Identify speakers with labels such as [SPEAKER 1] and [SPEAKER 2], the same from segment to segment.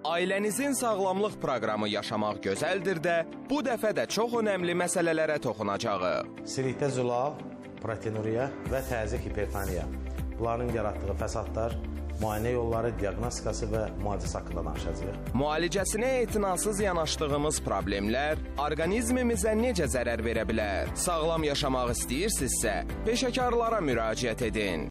[SPEAKER 1] Ailənizin sağlamlıq proqramı Yaşamaq Gözəldir də bu dəfə də çox önəmli məsələlərə toxunacağıq.
[SPEAKER 2] Silikdə zülal, proteinuriya və təzyiq hipertoniya. Bunların yaratdığı fəsadlar, müayinə yolları, diaqnostikası və müalicəsi haqqında danışacağıq.
[SPEAKER 1] Müalicəsinə etinasız yanaşdığımız problemlər orqanizmimizə necə zərər verə bilər? Sağlam yaşamaq istəyirsinizsə, peşəkarlara müraciət edin.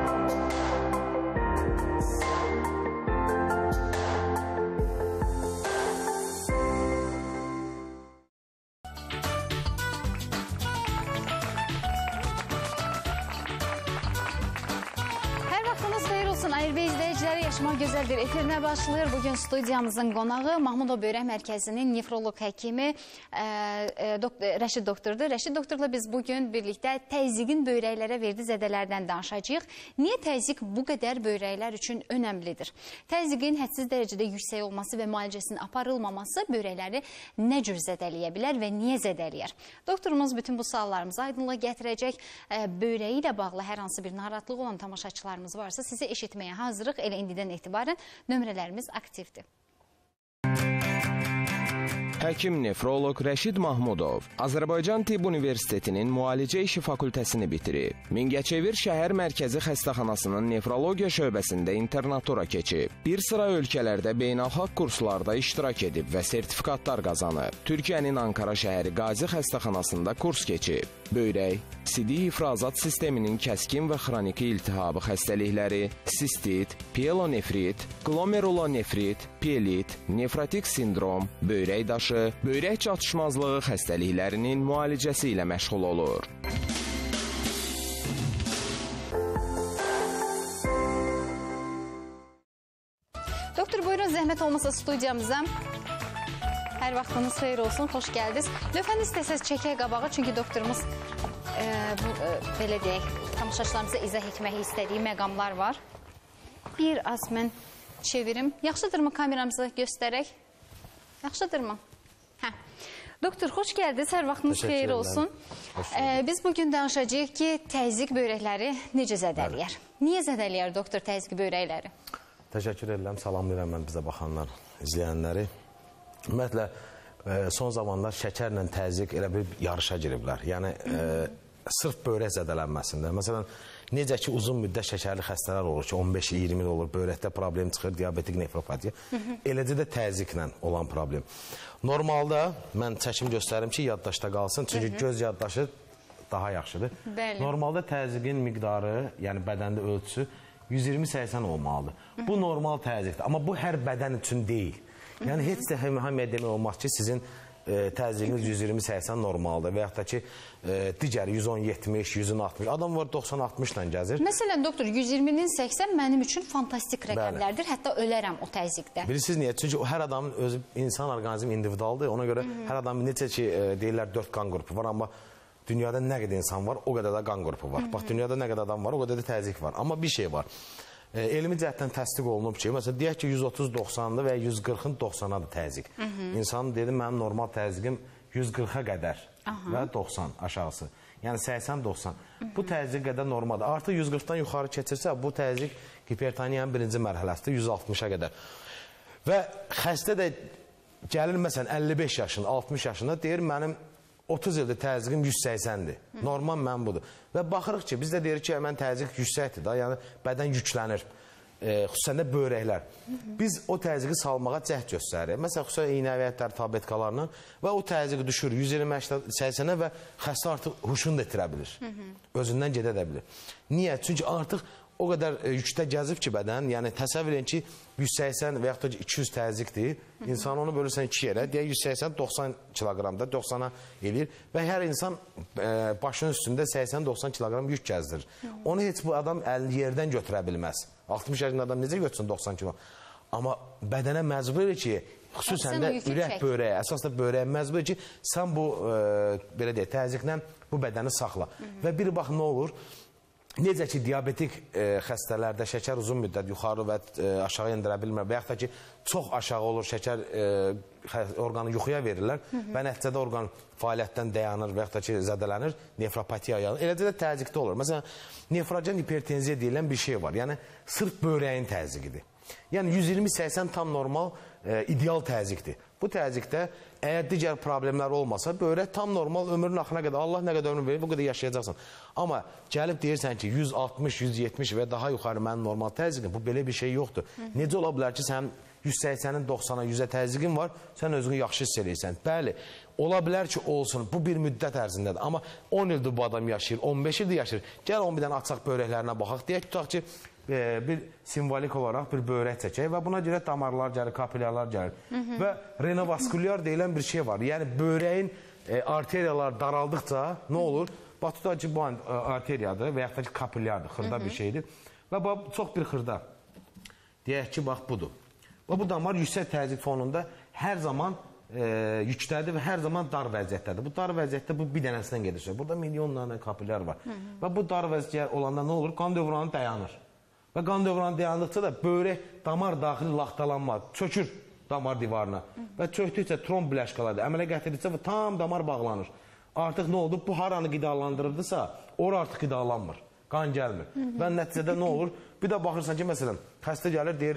[SPEAKER 3] Yaşamaq Gözəldir efirinə başlayır. Bugün studiyamızın qonağı Mahmudov Böyrək Mərkəzinin nefroloq həkimi Rəşid doktordur. Rəşid doktorla biz bugün birlikdə təzyiqin böyrəklərə verdiyi zədələrdən danışacağıq. Niyə təzyiq bu qədər böyrəklər üçün önəmlidir? Təzyiqin hədsiz dərəcədə yüksək olması və müalicəsinin aparılmaması böyrəkləri nə cür zədələyə bilər və niyə zədələyər? Doktorumuz bütün bu suallarımızı aydınlığa gətirəcək. Böyrəyi ilə bağlı hər hansı bir narahatlıq olan tamaşaçılarımız varsa sizi eşitməyə hazırıq. Elə indidən etibarən nömrələrimiz aktivdir.
[SPEAKER 1] Həkim nefroloq Rəşid Mahmudov Azərbaycan Tibb Universitetinin Müalicə İşi Fakültəsini bitirib. Mingəçevir şəhər mərkəzi xəstəxanasının nefrologiya şöbəsində internatura keçib. Bir sıra ölkələrdə beynəlxalq kurslarda iştirak edib və sertifikatlar qazanıb. Türkiyənin Ankara şəhəri Qazi xəstəxanasında kurs keçib. Böyrək, sidik ifrazat sisteminin kəskin və xroniki iltihabı xəstəlikləri, sistit, pielonefrit, glomerulonefrit, pielit, nefrotik sindrom, böyrək daşı, böyrək çatışmazlığı xəstəliklərinin müalicəsi ilə məşğul olur.
[SPEAKER 3] Doktor, buyurun, zəhmət olmasa studiyamıza. Hər vaxtınız xeyir olsun, xoş gəldiniz. Lütfən istəsəz çəkək qabağı, çünki doktorumuz belə deyək, tamaşaçılarımıza izah etmək istədiyi məqamlar var. Bir az mən çevirim. Yaxşıdırmı kameramızı göstərək? Yaxşıdırmı? Hə. Doktor, xoş gəldiniz, hər vaxtınız xeyir olsun. Biz bugün danışacağıq ki, təzyiq böyrəkləri necə zədələyər? Niyə zədələyər doktor təzyiq böyrəkləri?
[SPEAKER 2] Təşəkkür edirəm, salamlayıram mən bizə baxanlar, izləyənləri. Ümumiyyətlə, son zamanlar şəkərlə təzyiq elə bir yarışa giriblər. Yəni, sırf böyrək zədələnməsində. Məsələn, necə ki, uzun müddət şəkərli xəstələr olur ki, 15-20 il olur, böyrəkdə problem çıxır, diabetik nefropatiya. Eləcə də təzyiqlə olan problem. Normalda, mən çəkim göstərim ki, yaddaşda qalsın, çünki göz yaddaşı daha yaxşıdır. Normalda təzyiqin miqdarı, yəni bədəndə ölçüsü 120-80 olmalıdır. Bu normal təzyiqdir, amma bu hər bədən üçün deyil. Yəni, heç də həmiyə demək olmaz ki, sizin təzyiqiniz 120-80 normaldır və yaxud da ki, digəri 110-70, 160, adam var 90-60 ilə gəzir.
[SPEAKER 3] Məsələn, doktor, 120-nin 80 mənim üçün fantastik rəqəmlərdir, hətta ölərəm o təzyiqdə.
[SPEAKER 2] Bilirsiniz niyə? Çünki hər adamın özü, insan orqanizmi individualdır, ona görə hər adamın necə ki, deyirlər 4 qan qrupu var, amma dünyada nə qədər insan var, o qədər də qan qrupu var. Bax, dünyada nə qədər adam var, o qədər də təzyiq var. Amma bir şey var. Elmi cəhətdən təsdiq olunub ki, məsələn, deyək ki, 130-90-dır və 140-ın 90-adır təzyiq. İnsanın dedim, mənim normal təzyiqim 140-a qədər və 90 aşağısı. Yəni 80-90. Bu təzyiq qədər normaldır. Artıq 140-dan yuxarı keçirsə, bu təzyiq hipertoniyanın birinci mərhələsidir, 160-a qədər. Və xəstə də gəlir, məsələn, 55 yaşında, 60 yaşında, deyir, mənim 30 ildir təzyiqim 180-dir. Normal mən budur. Və baxırıq ki, biz də deyirik ki, mən təzyiq yüksəkdir da, yəni bədən yüklənir. Xüsusən də böyrəklər. Biz o təzyiqi salmağa cəhd göstəririk. Məsələn, xüsusən iynəviyyətlər, tabletkalarla və o təzyiqi düşürür 120-80-ə və xəstə artıq huşunu da itirə bilir. Özündən gedə də bilir. Niyə? Çünki artıq o qədər yükdə gəzib ki, bədən, yəni təsəvvür edin ki, 180 və yaxud da 200 təzyiqdir. İnsan onu bölürsən 2 yerə, deyək 180-90 kiloqramda 90-a eləyir və hər insan başının üstündə 80-90 kiloqram yük gəzdirir. Onu heç bu adam yerdən götürə bilməz. 60 yaşında adam necə götürsün 90 kilo? Amma bədənə məcbur edir ki, xüsusən də ürək böyrəyə, əsas da böyrəyə məcbur edir ki, sən bu, belə deyək, təzyiqlə bu bədəni saxla. Və bir bax, nə olur? Necə ki, diabetik xəstələrdə şəkər uzun müddət yuxarı və aşağı endirə bilmir və yaxud da ki, çox aşağı olur, şəkər orqanı yuxuya verirlər və nəticədə orqan fəaliyyətdən dayanır və yaxud da ki, zədələnir, nefropatiya yanır. Eləcə də təzyiqdə olur. Məsələn, nefrogen hipertenziya deyilən bir şey var. Yəni, sırf böyrəyin təzyiqidir. Yəni 120-80 tam normal, ideal təzyiqdir. Bu təzyiqdə əgər digər problemlər olmasa, böyrək tam normal ömrün axına qədər, Allah nə qədər ömür verir, bu qədər yaşayacaqsan. Amma gəlib deyirsən ki, 160, 170 və daha yuxarı mənim normal təzyiqim, bu belə bir şey yoxdur. Necə ola bilər ki, sənin 180-in 90-a 100-ə təzyiqin var, sən özünü yaxşı hiss edirsən. Bəli, ola bilər ki, olsun, bu bir müddət ərzindədir. Amma 10 ildir bu adam yaşayır, 15 ildir yaşayır. Gəl 11 dənə açaq böyrəklərinə baxaq. Deyək, tutaq ki, bir simvolik olaraq bir böyrək çəkək və buna görə damarlar gəlir, kapilyarlar gəlir. Və renovaskulyar deyilən bir şey var. Yəni, böyrəyin arteriyalar daraldıqca nə olur? Bax, tutaq ki, bu arteriyadır və yaxud da ki, kapilyardır, xırda bir şeydir. Və çox bir xırda. Deyək ki, bax, budur. Və bu damar yüksək təzyiq fonunda hər zaman yükslədir və hər zaman dar vəziyyətdədir. Bu dar vəziyyətdə bu bir dənəsindən gedir. Burada milyonlarla kapilyar var. Və bu dar vəziyyət olanda nə olur? Qan dövranı dayanır. Və qan dövranı dayandıqca da böyrək damar daxili laxtalanma, çökür damar divarına. Və çöktükcə tromb biləşqalardır. Əmələ gətirdikcə və tam damar bağlanır. Artıq nə oldu? Bu haranı qidalandırırdısa, ora artıq qidalanmır. Qan gəlmir. Və nəticədə nə olur? Bir də baxırsan ki, məsələn, xəstə gəlir, deyir,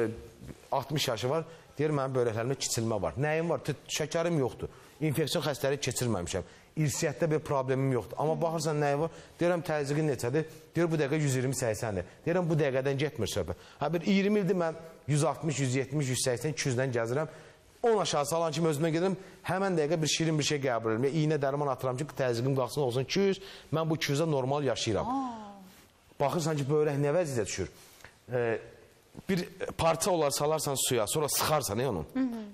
[SPEAKER 2] 60 yaşı var, deyir, mənim böyrəklərimdə kiçilmə var. Nəyim var? Şəkərim yoxdur. İnfeksiyon xəstəliyi keçirməmişəm. İrsiyyətdə bir problemim yoxdur. Amma baxırsan nəyi var? Deyirəm, təzyiqin neçədir? Deyir, bu dəqiqə 120-80-dir. Deyirəm, bu dəqiqədən getmir söhbət. Bir 20 ildir mən 160, 170, 180, 200-dən gəzirəm. 10 aşağı salan kimi özümə gedirəm, həmən dəqiqə bir şirin bir şey qəbul edirəm. İynə dərman atıram ki, təzyiqim qalsın olsun 200, mən bu 200-ə normal yaşayıram. Baxırsan ki, böyrək nə vəziyyətə düşür? Bir parça olar salarsan suya, sonra sıxarsan onun.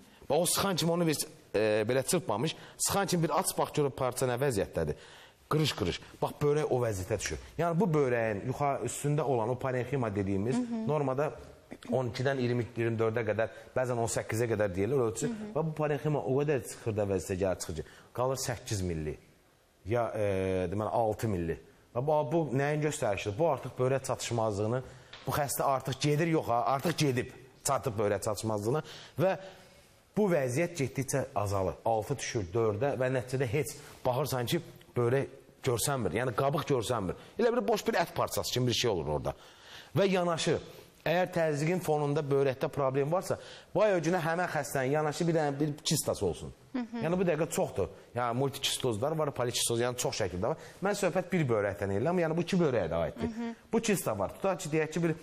[SPEAKER 2] O sıxan kimi onu belə çırpmamış, sıxan kimi bir aç bax görüb parça nə vəziyyətdədir. Qırış-qırış. Bax, böyrək o vəziyyətə düşür. Yəni, bu böyrəyin üstündə olan o parenxima dediyimiz normada 12-dən 20-24-ə qədər, bəzən 18-ə qədər deyilir ölçü. Və bu parenxima o qədər xırda vəziyyətə gəlir çıxıcı. Qalır 8 milli, ya deməli 6 milli. Və bu nəyin göstərişidir? Bu artıq böyrək çatışmazlığını, bu xəstə artıq gedir, yox ha, artıq gedib çatıb böyrək çatışmazlığına və bu vəziyyət getdikcə azalır. 6 düşür 4-ə və nəticədə heç baxırsan ki, böyrək görsənmir, yəni qabıq görsənmir. Elə bir boş bir ət parçası kimi bir şey olur orada. Və yanaşı, əgər təzyiqin fonunda böyrəkdə problem varsa, vay öcünə həmən xəstənin yanaşı bir kistası olsun. Yəni bu dəqiqə çoxdur. Yəni multikistozlar var, polikistoz, yəni çox şəkildə var. Mən söhbət bir böyrəkdən edirəm, yəni bu iki böyrəyə də aiddir. Bu kista var. Tutaq ki, deyək ki, bir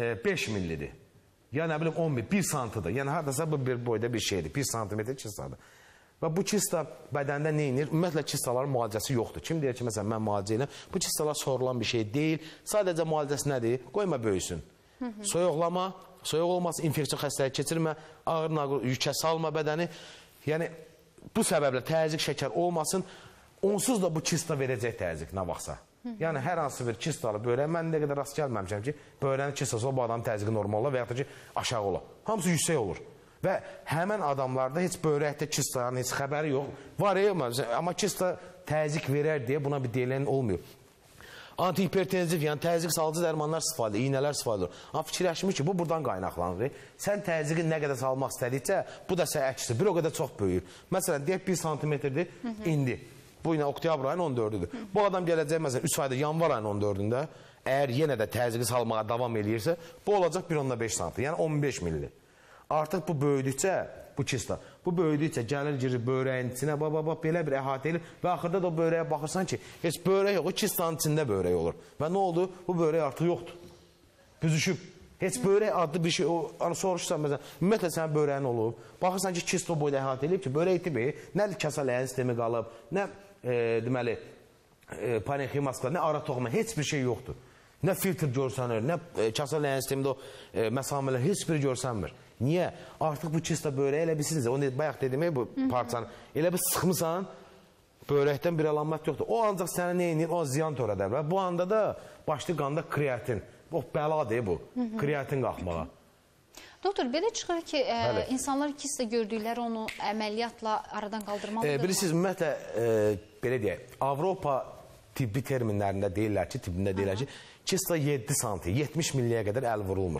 [SPEAKER 2] 5 millidir. Ya nə bilim 11, 1 santıdır. Yəni haradasa bu bir boyda bir şeydir. 1 santimetr kistadır. Və bu kista bədəndə nə inir? Ümumiyyətlə kistaların müalicəsi yoxdur. Kim deyir ki, məsələn, mən müalicə edirəm? Bu kistalar sorulan bir şey deyil. Sadəcə müalicəsi nədir? Qoyma böyüsün. Soyuqlama, soyuq olmasın, infeksiyon xəstəliyi keçirmə, ağır yükə salma bədəni. Yəni, bu səbəblə təzyiq şəkər olmasın, onsuz da bu kista verəcək təzyiq nə vaxtsa. Yəni, hər hansı bir kistalı böyrək, mən nə qədər rast gəlməmişəm ki, böyrənin kistası o, bu adamın təzyiqi normal olar və yaxud da ki, aşağı olar. Hamısı yüksək olur. Və həmən adamlarda heç böyrəkdə kistanın heç xəbəri yox. Var, amma kista təzyiq verər deyə buna bir deyilən olmuyor. Antihipertenziv, yəni təzyiq salıcı dərmanlar istifadə edir, iynələr istifadə edir. Amma fikirləşmiş ki, bu buradan qaynaqlanır. Sən təzyiqi nə qədər salmaq istədikcə, bu da sən əksdir, bir o qədər çox böyüyür. Məsələn, deyək 1 santimetrdir, indi. Bu yine oktyabr ayının 14'üdür. Bu adam gələcək məsələn 3 ayda yanvar ayının 14'ündə əgər yenə də təzyiqi salmağa davam eləyirsə, bu olacaq 1.5 santim, yəni 15 milli. Artıq bu böyüdükcə, bu kista, bu böyüdükcə gəlir girir böyrəyin içinə, belə bir əhatə edir və axırda da böyrəyə baxırsan ki, heç böyrək yox, o kistanın içində böyrək olur. Və nə oldu? Bu böyrək artıq yoxdur. Büzüşüb. Heç böyrək adlı bir şey, soruşsan məsələn, ümumiyyətlə sənin böyrəyin olub, baxırsan ki, kist o boyda əhatə edib ki, böyrək itibi, nə kəsələyin sistemi qalıb, nə deməli, parenximasklar, nə ara toxuma, heç bir şey yoxdur. Nə filtr görsənir, nə kəsələyin sistemində o məsamələr, heç biri görsənmir. Niyə? Artıq bu kista böyrəyə elə bilirsiniz, onu bayaq dedim, bu parçanı, elə bir sıxmısan, böyrəkdən bir əlamət yoxdur. O ancaq sənə nə edir, o ziyan törədər və bu anda da başlı qanda kreatin. O bəladır bu, kreatin qalxmağa.
[SPEAKER 3] Doktor, belə çıxır ki, insanlar kista gördükləri onu əməliyyatla aradan qaldırmalıdır.
[SPEAKER 2] Bilirsiniz, ümumiyyətlə, belə deyək, Avropa tibbi terminlərində deyirlər ki, tibbində deyirlər ki, kista 7 santim, 70 milliyə qədər əl vurulmur.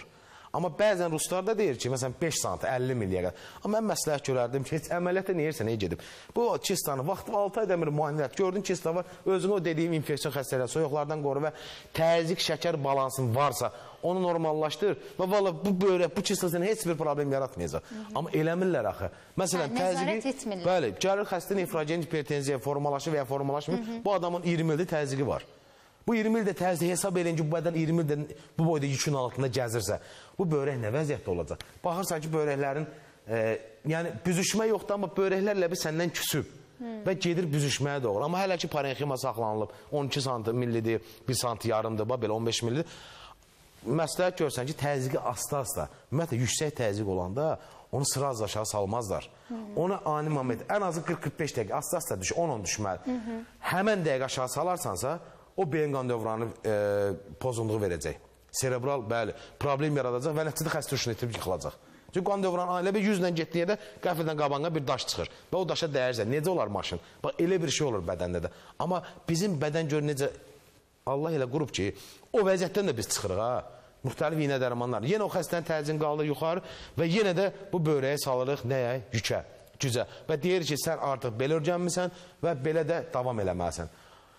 [SPEAKER 2] Amma bəzən ruslar da deyir ki, məsələn 5 sant, 50 milliyə qədər. Amma mən məsləhət görərdim ki, heç əməliyyata neyirsə, neye gedib. Bu kistanı vaxtı 6 ayda bir müayinə et. Gördün kista var, özünü o dediyim infeksiyon xəstəliklər, soyuqlardan qoru və təzyiq şəkər balansın varsa, onu normallaşdır. Və valla bu börək, bu kista sənə heç bir problem yaratmayacaq. Amma eləmirlər axı. Məsələn, təzyiqi, bəli, gəlir xəstə nefrogen hipertenziya formalaşır və ya formalaşmır. Bu adamın 20 ildir təzyiqi var. Bu 20 ildə təzyiq hesab edin ki, bu bədən 20 ildə bu boyda yükün altında gəzirsə, bu börək nə vəziyyətdə olacaq? Baxırsan ki, börəklərin, yəni büzüşmə yoxdur, amma börəklərlə bir səndən küsüb və gedir büzüşməyə doğru. Amma hələ ki, parenxima saxlanılıb, 12 sant millidir, 1 sant yarımdır, belə 15 millidir. Məsləhət görsən ki, təzyiqi asta-asta, ümumiyyətlə, yüksək təzyiq olanda onu sıra az aşağı salmazlar. Ona ani moment, ən azı 40-45 dəqiqə, asta-asta düşür, 10-10 düşməli. Həmən dəqiqə aşağı salarsansa, o beyin qan dövranı pozunluğu verəcək. Serebral, bəli, problem yaradacaq və nəticədə xəstə huşunu itirib yıxılacaq. Çünki qan dövranı elə bir 100-lə getdiyə də qəfildən qabağına bir daş çıxır və o daşa dəyərsə, necə olar maşın? Bax, elə bir şey olur bədəndə də. Amma bizim bədən gör necə, Allah elə qurub ki, o vəziyyətdən də biz çıxırıq, ha? Müxtəlif iynə dərmanlar. Yenə o xəstənin təzyiqini qaldır yuxarı və yenə də bu börəyə salırıq nəyə? Yükə, gücə. Və deyir ki, sən artıq belə öyrənmisən və belə də davam eləməlisən.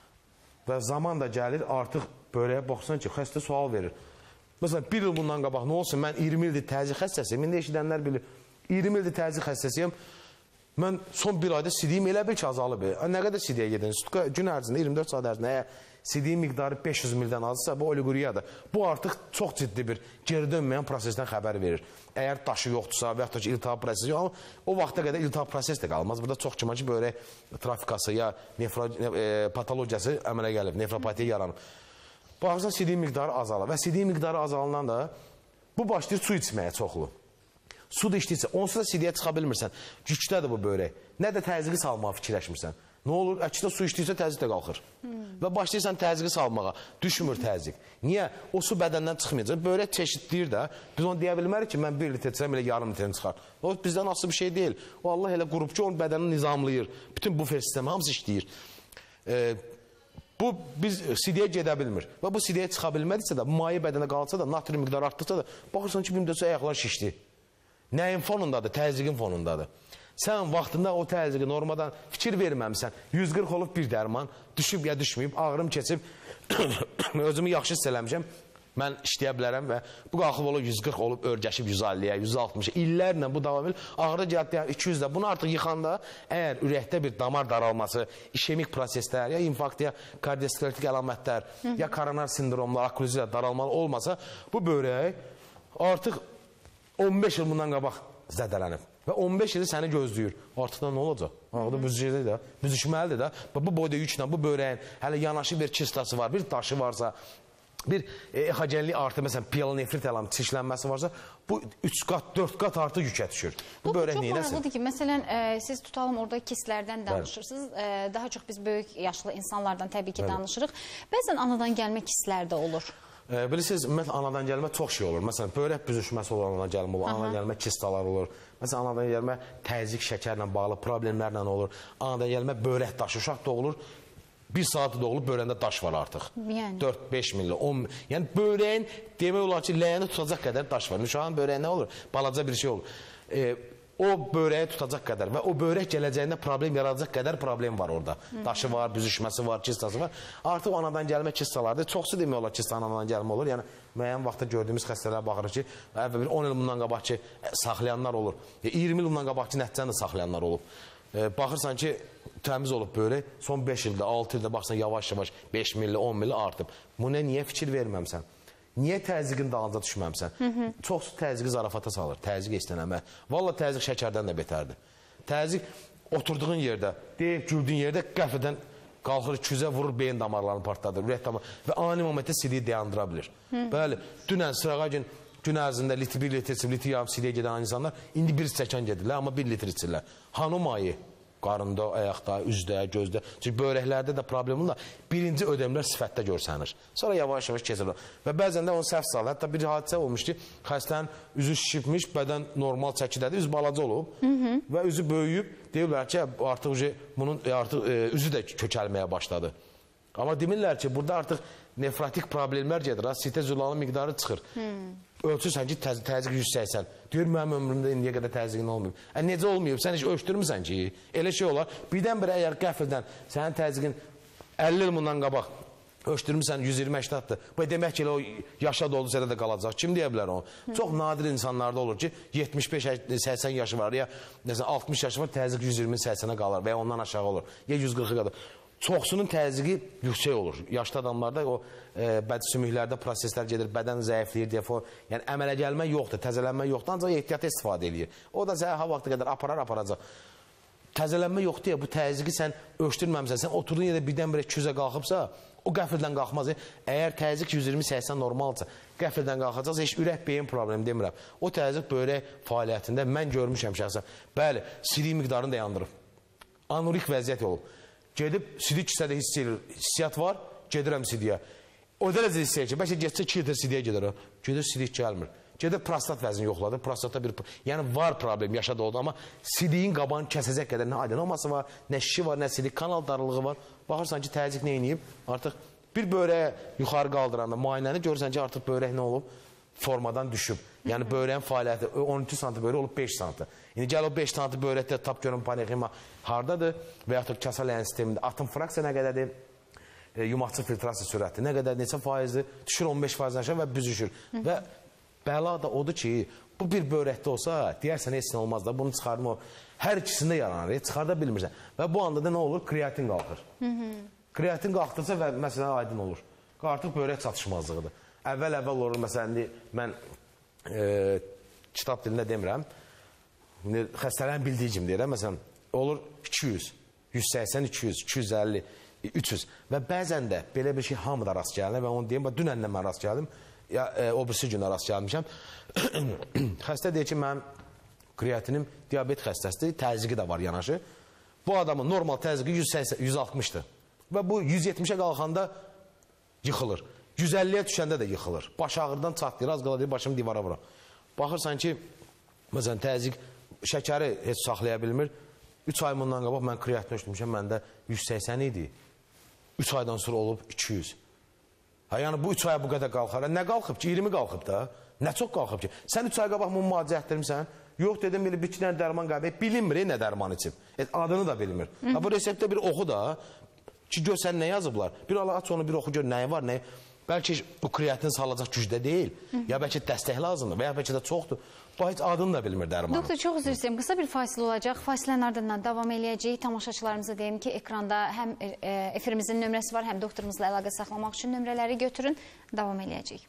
[SPEAKER 2] Və zaman da gəlir, artıq börəyə baxsan ki, xəstə sual verir. Məsələn, bir il bundan qabaq, nə olsun, mən 20 ildir təzyiq xəstəsiyim, indi eşidənlər bilir, 20 ildir təzyiq xəstəsiyim, mən son bir ayda sidiyim elə bil ki, azalıb. Nə qədər sidiyə gedin? Gün ərzində, 24 saat ərzində, sidiyin miqdarı 500 mildən azsa, bu oliguriyadır. Bu artıq çox ciddi bir geri dönməyən prosesdən xəbər verir. Əgər daşı yoxdursa və yaxud da ki, iltihab prosesi yox, o vaxta qədər iltihab prosesi də qalmaz. Burada çox ki, börək trafikası ya patologiyası əmələ gəlib, nefropatiya yaranıb. Baxırsan, sidiyin miqdarı azalır və sidiyin miqdarı azalından da bu başlayır su içməyə çoxlu. Su da içdiysə, onsuz da sidiyə çıxa bilmirsən. Gücdədir bu börək. Nə də təzyiqi salmağa fikirləşmirsən. Nə olur? Əkdə su içdiysə təzyiq də qalxır. Və başlayırsan təzyiqi salmağa. Düşmür təzyiq. Niyə? O su bədəndən çıxmayacaq. Börək çeşidləyir də. Biz onu deyə bilmərik ki, mən 1 litr içsəm elə yarım litrini çıxar. O bizdən asılı bir şey deyil. O Allah elə qurub ki, onun bədənini nizamlayır. Bütün bufer sistemi hamısı işləyir. Bu biz sidiyə gedə bilmir. Və bu sidiyə çıxa bilmədirsə də, maye bədənə qalsa da, natrium miqdarı artdıqsa da, baxırsan ki, bir ayaqlar şişdi. Nəyin fonundadır? Təzyiqin fonundadır. Sən vaxtında o təzyiqi normadan fikir verməmsən, 140 olub bir dərman, düşüb ya düşməyib, ağrım keçib, özümü yaxşı hiss eləmişəm, mən işləyə bilərəm və bu qalxıb olub 140 olub, örgəşib 150-yə, 160-ə, illərlə bu davam edir, ağrı gəldi 200-də, bunu artıq yıxanda, əgər ürəkdə bir damar daralması, işemik proseslər, ya infarkt, ya kardiosklerotik əlamətlər, ya koronar sindromlar, okkluziya daralmalı olmasa, bu börək artıq 15 il bundan qabaq zədələnib və 15 ili səni gözləyir. Artıq da nə olacaq? Ağda büzüşməlidir də. Bu boyda yüklə, bu börəyin hələ yanaşı bir kistası var, bir daşı varsa, bir exogenlik artı, məsələn, pielonefrit əlaməti çirklənməsi varsa, bu 3 qat, 4 qat artıq yükə düşür. Bu börək neynəsin?
[SPEAKER 3] Çox maraqlıdır ki, məsələn, siz tutalım orada kistlərdən danışırsınız. Daha çox biz böyük yaşlı insanlardan təbii ki danışırıq. Bəzən anadan gəlmə kistlər də olur.
[SPEAKER 2] Bilirsiniz, ümumiyyətlə, anadan gəlmə çox şey olur. Məsələn, börək büzüşməsi olur, anadan gəlmə olur, anadan gəlmə kistalar olur. Məsələn, anadan gəlmə təzyiq şəkərlə bağlı problemlərlə olur. Anadan gəlmə börək daşı, uşaq doğulur, 1 saatı doğulub börəndə daş var artıq. 4-5 milli, 10 milli. Yəni, börəyin demək olar ki, ləyəni tutacaq qədər daş var. Uşağın börəyi nə olur? Balaca bir şey olur. O börəyi tutacaq qədər və o börək gələcəyində problem yaradacaq qədər problem var orada. Daşı var, büzüşməsi var, kistası var. Artıq anadan gəlmə kistalardır. Çoxsu demək olar kista anadan gəlmə olur. Yəni, müəyyən vaxtda gördüyümüz xəstələrə baxırıq ki, 10 il bundan qabaq ki, saxlayanlar olur. 20 il bundan qabaq ki, nəticəni də saxlayanlar olub. Baxırsan ki, təmiz olub börək, son 5 ildə, 6 ildə baxsan yavaş-yavaş 5 milli, 10 milli artıb. Buna niyə fikir verməmsən? Niyə təzyiqin dalınca düşməmsən? Çox təzyiqi zarafata salır, təzyiq istənəmə. Valla təzyiq şəkərdən də betərdir. Təzyiq oturduğun yerdə, deyib güldüyün yerdə qəfədən qalxır, küzə vurur, beyin damarlarını partladır, ürək damarı və ani momentdə sidiyi dayandıra bilir. Bəli, dünən sırağa gün ərzində litr, 1 litr içib, litr yarım sidiyə gedən insanlar indi 1 stəkan gedirlər, amma 1 litr içirlər. Hanı mayı? Qarında, ayaqda, üzdə, gözdə. Çünki börəklərdə də problemin var. Birinci ödəmlər sifətdə görsənir. Sonra yavaş-yavaş keçirlər. Və bəzən də onu səhv salır. Hətta bir hadisə olmuş ki, xəstənin üzü şişibmiş, bədən normal çəkidədir, üz balaca olub və üzü böyüyüb. Deyirlər ki, artıq bunun üzü də kökəlməyə başladı. Amma demirlər ki, burada artıq nefrotik problemlər gedir, sitez zülalın miqdarı çıxır. ölçürsən ki, təzyiq 180. Deyir, mənim ömrümdə indiyə qədər təzyiqin olmayıb. Necə olmayıb? Sən heç ölçdürmüsən ki, elə şey olar. Birdən-birə əgər qəfildən sənin təzyiqin 50 il bundan qabaq ölçdürmüsən 120-80-dır. Bu demək ki, elə o yaşa doldu sənə də qalacaq. Kim deyə bilər onu? Çox nadir insanlarda olur ki, 75-80 yaşı var, ya 60 yaşı var, təzyiq 120-80-ə qalır və ya ondan aşağı olur. Ya 140-a qədər. Çoxsunun təzyiqi yüksək olur. Yaşlı adamlarda o sümüklərdə proseslər gedir, bədən zəifləyir, yəni əmələ gəlmə yoxdur, təzələnmə yoxdur, ancaq ehtiyatı istifadə edir. O da sənə ha vaxtı qədər aparacaq. Təzələnmə yoxdur ya, bu təzyiqi sən ölçdürməmsən, sən oturduğun yerdə birdən-birə 200-ə qalxıbsa, o qəfildən qalxmaz. Əgər təzyiq 120-80 normaldırsa, qəfildən qalxacaqsa, heç ürək beyin problemi demirəm. O təzyiq böyrək fəaliyyətində mən görmüşəm şəxsən. Bəli, sidik miqdarını da yandırıb. Anorik vəziyyət olub. Gedib sidik hissədə hissiyat var, gedirəm sidiyə. O dərəcə hissiyyə ki, bəlkə getsə 2 litr sidiyə gedir. Gedir sidik gəlmir. Gedir prostat vəzini yoxladı. Prostatda bir... Yəni var problem, yaşadı oldu, amma sidiyin qabağını kəsəcək qədər nə adenoması var, nə şişi var, nə sidik kanal darlığı var. Baxırsan ki, təzyiq nə inəyib? Artıq bir böyrəyə yuxarı qaldıranda müayinəni görürsən ki, artıq böyrək nə olub? Formadan düşüb. Yəni böyrəyin fəaliyyəti 12 sm böyrək olub 5 sm. İndi gəl o 5 sm böyrəkdə tap görün parenxima hardadır və yaxud kəsə ləyən sistemində atım fraksiya nə qədərdir? Yumaqçı filtrasiya sürəti nə qədər, neçə faizdir? Düşür 15% aşağı və büzüşür. Və bəla da odur ki, bu bir böyrəkdə olsa, deyərsən heç nə olmaz da, bunu çıxardım o. Hər ikisində yaranır, çıxarda bilmirsən. Və bu anda da nə olur? Kreatin qalxır. Kreatin qalxdırsa və məsələn aydın olur. Artıq böyrək çatışmazlığıdır. Əvvəl olur, məsələn, mən kitab dilində demirəm, xəstələrin bildiyi kimi deyirəm, məsələn, olur 200, 180, 200, 250, 300 və bəzən də belə bir şey hamıda rast gəlinir və onu deyim, dünən də mən rast gəldim, ya o birisi günə rast gəlmişəm. Xəstə deyir ki, mənim kreatinim diabet xəstəsidir, təzyiqi də var yanaşı. Bu adamın normal təzyiqi 160-dır və bu 170-ə qalxanda yıxılır. 150-yə düşəndə də yıxılır. Baş ağrıdan çatlayır, az qala deyir, başımı divara vura. Baxırsan ki, məsələn, təzyiq şəkəri heç saxlaya bilmir. 3 ay bundan qabaq mən kreatin ölçmüşəm, məndə 180 idi. 3 aydan sonra olub 200. Yəni bu 3 aya bu qədər qalxar. Nə qalxıb ki? 20 qalxıb da. Nə çox qalxıb ki? Sən 3 ay qabaq bunu müalicə etdirmirsən. Yox dedim, bir iki dənə dərman qəbul bilinmir, nə dərman içib. Adını da bilmir. Bu reseptdə bir oxu da ki, gör sən nə yazıblar. Bir ala aç onu, bir oxu gör nəyi var, nəyi. Bəlkə bu kreatin salacaq gücdə deyil. Ya bəlkə dəstək lazımdır və ya bəlkə də çoxdur. Bu heç adını da bilmir dərmanın.
[SPEAKER 3] Doktor, çox üzr istəyirəm. Qısa bir fasilə olacaq. Fasilənin ardından davam eləyəcəyik. Tamaşaçılarımıza deyim ki, ekranda həm efirimizin nömrəsi var, həm doktorumuzla əlaqə saxlamaq üçün nömrələri götürün. Davam eləyəcəyik.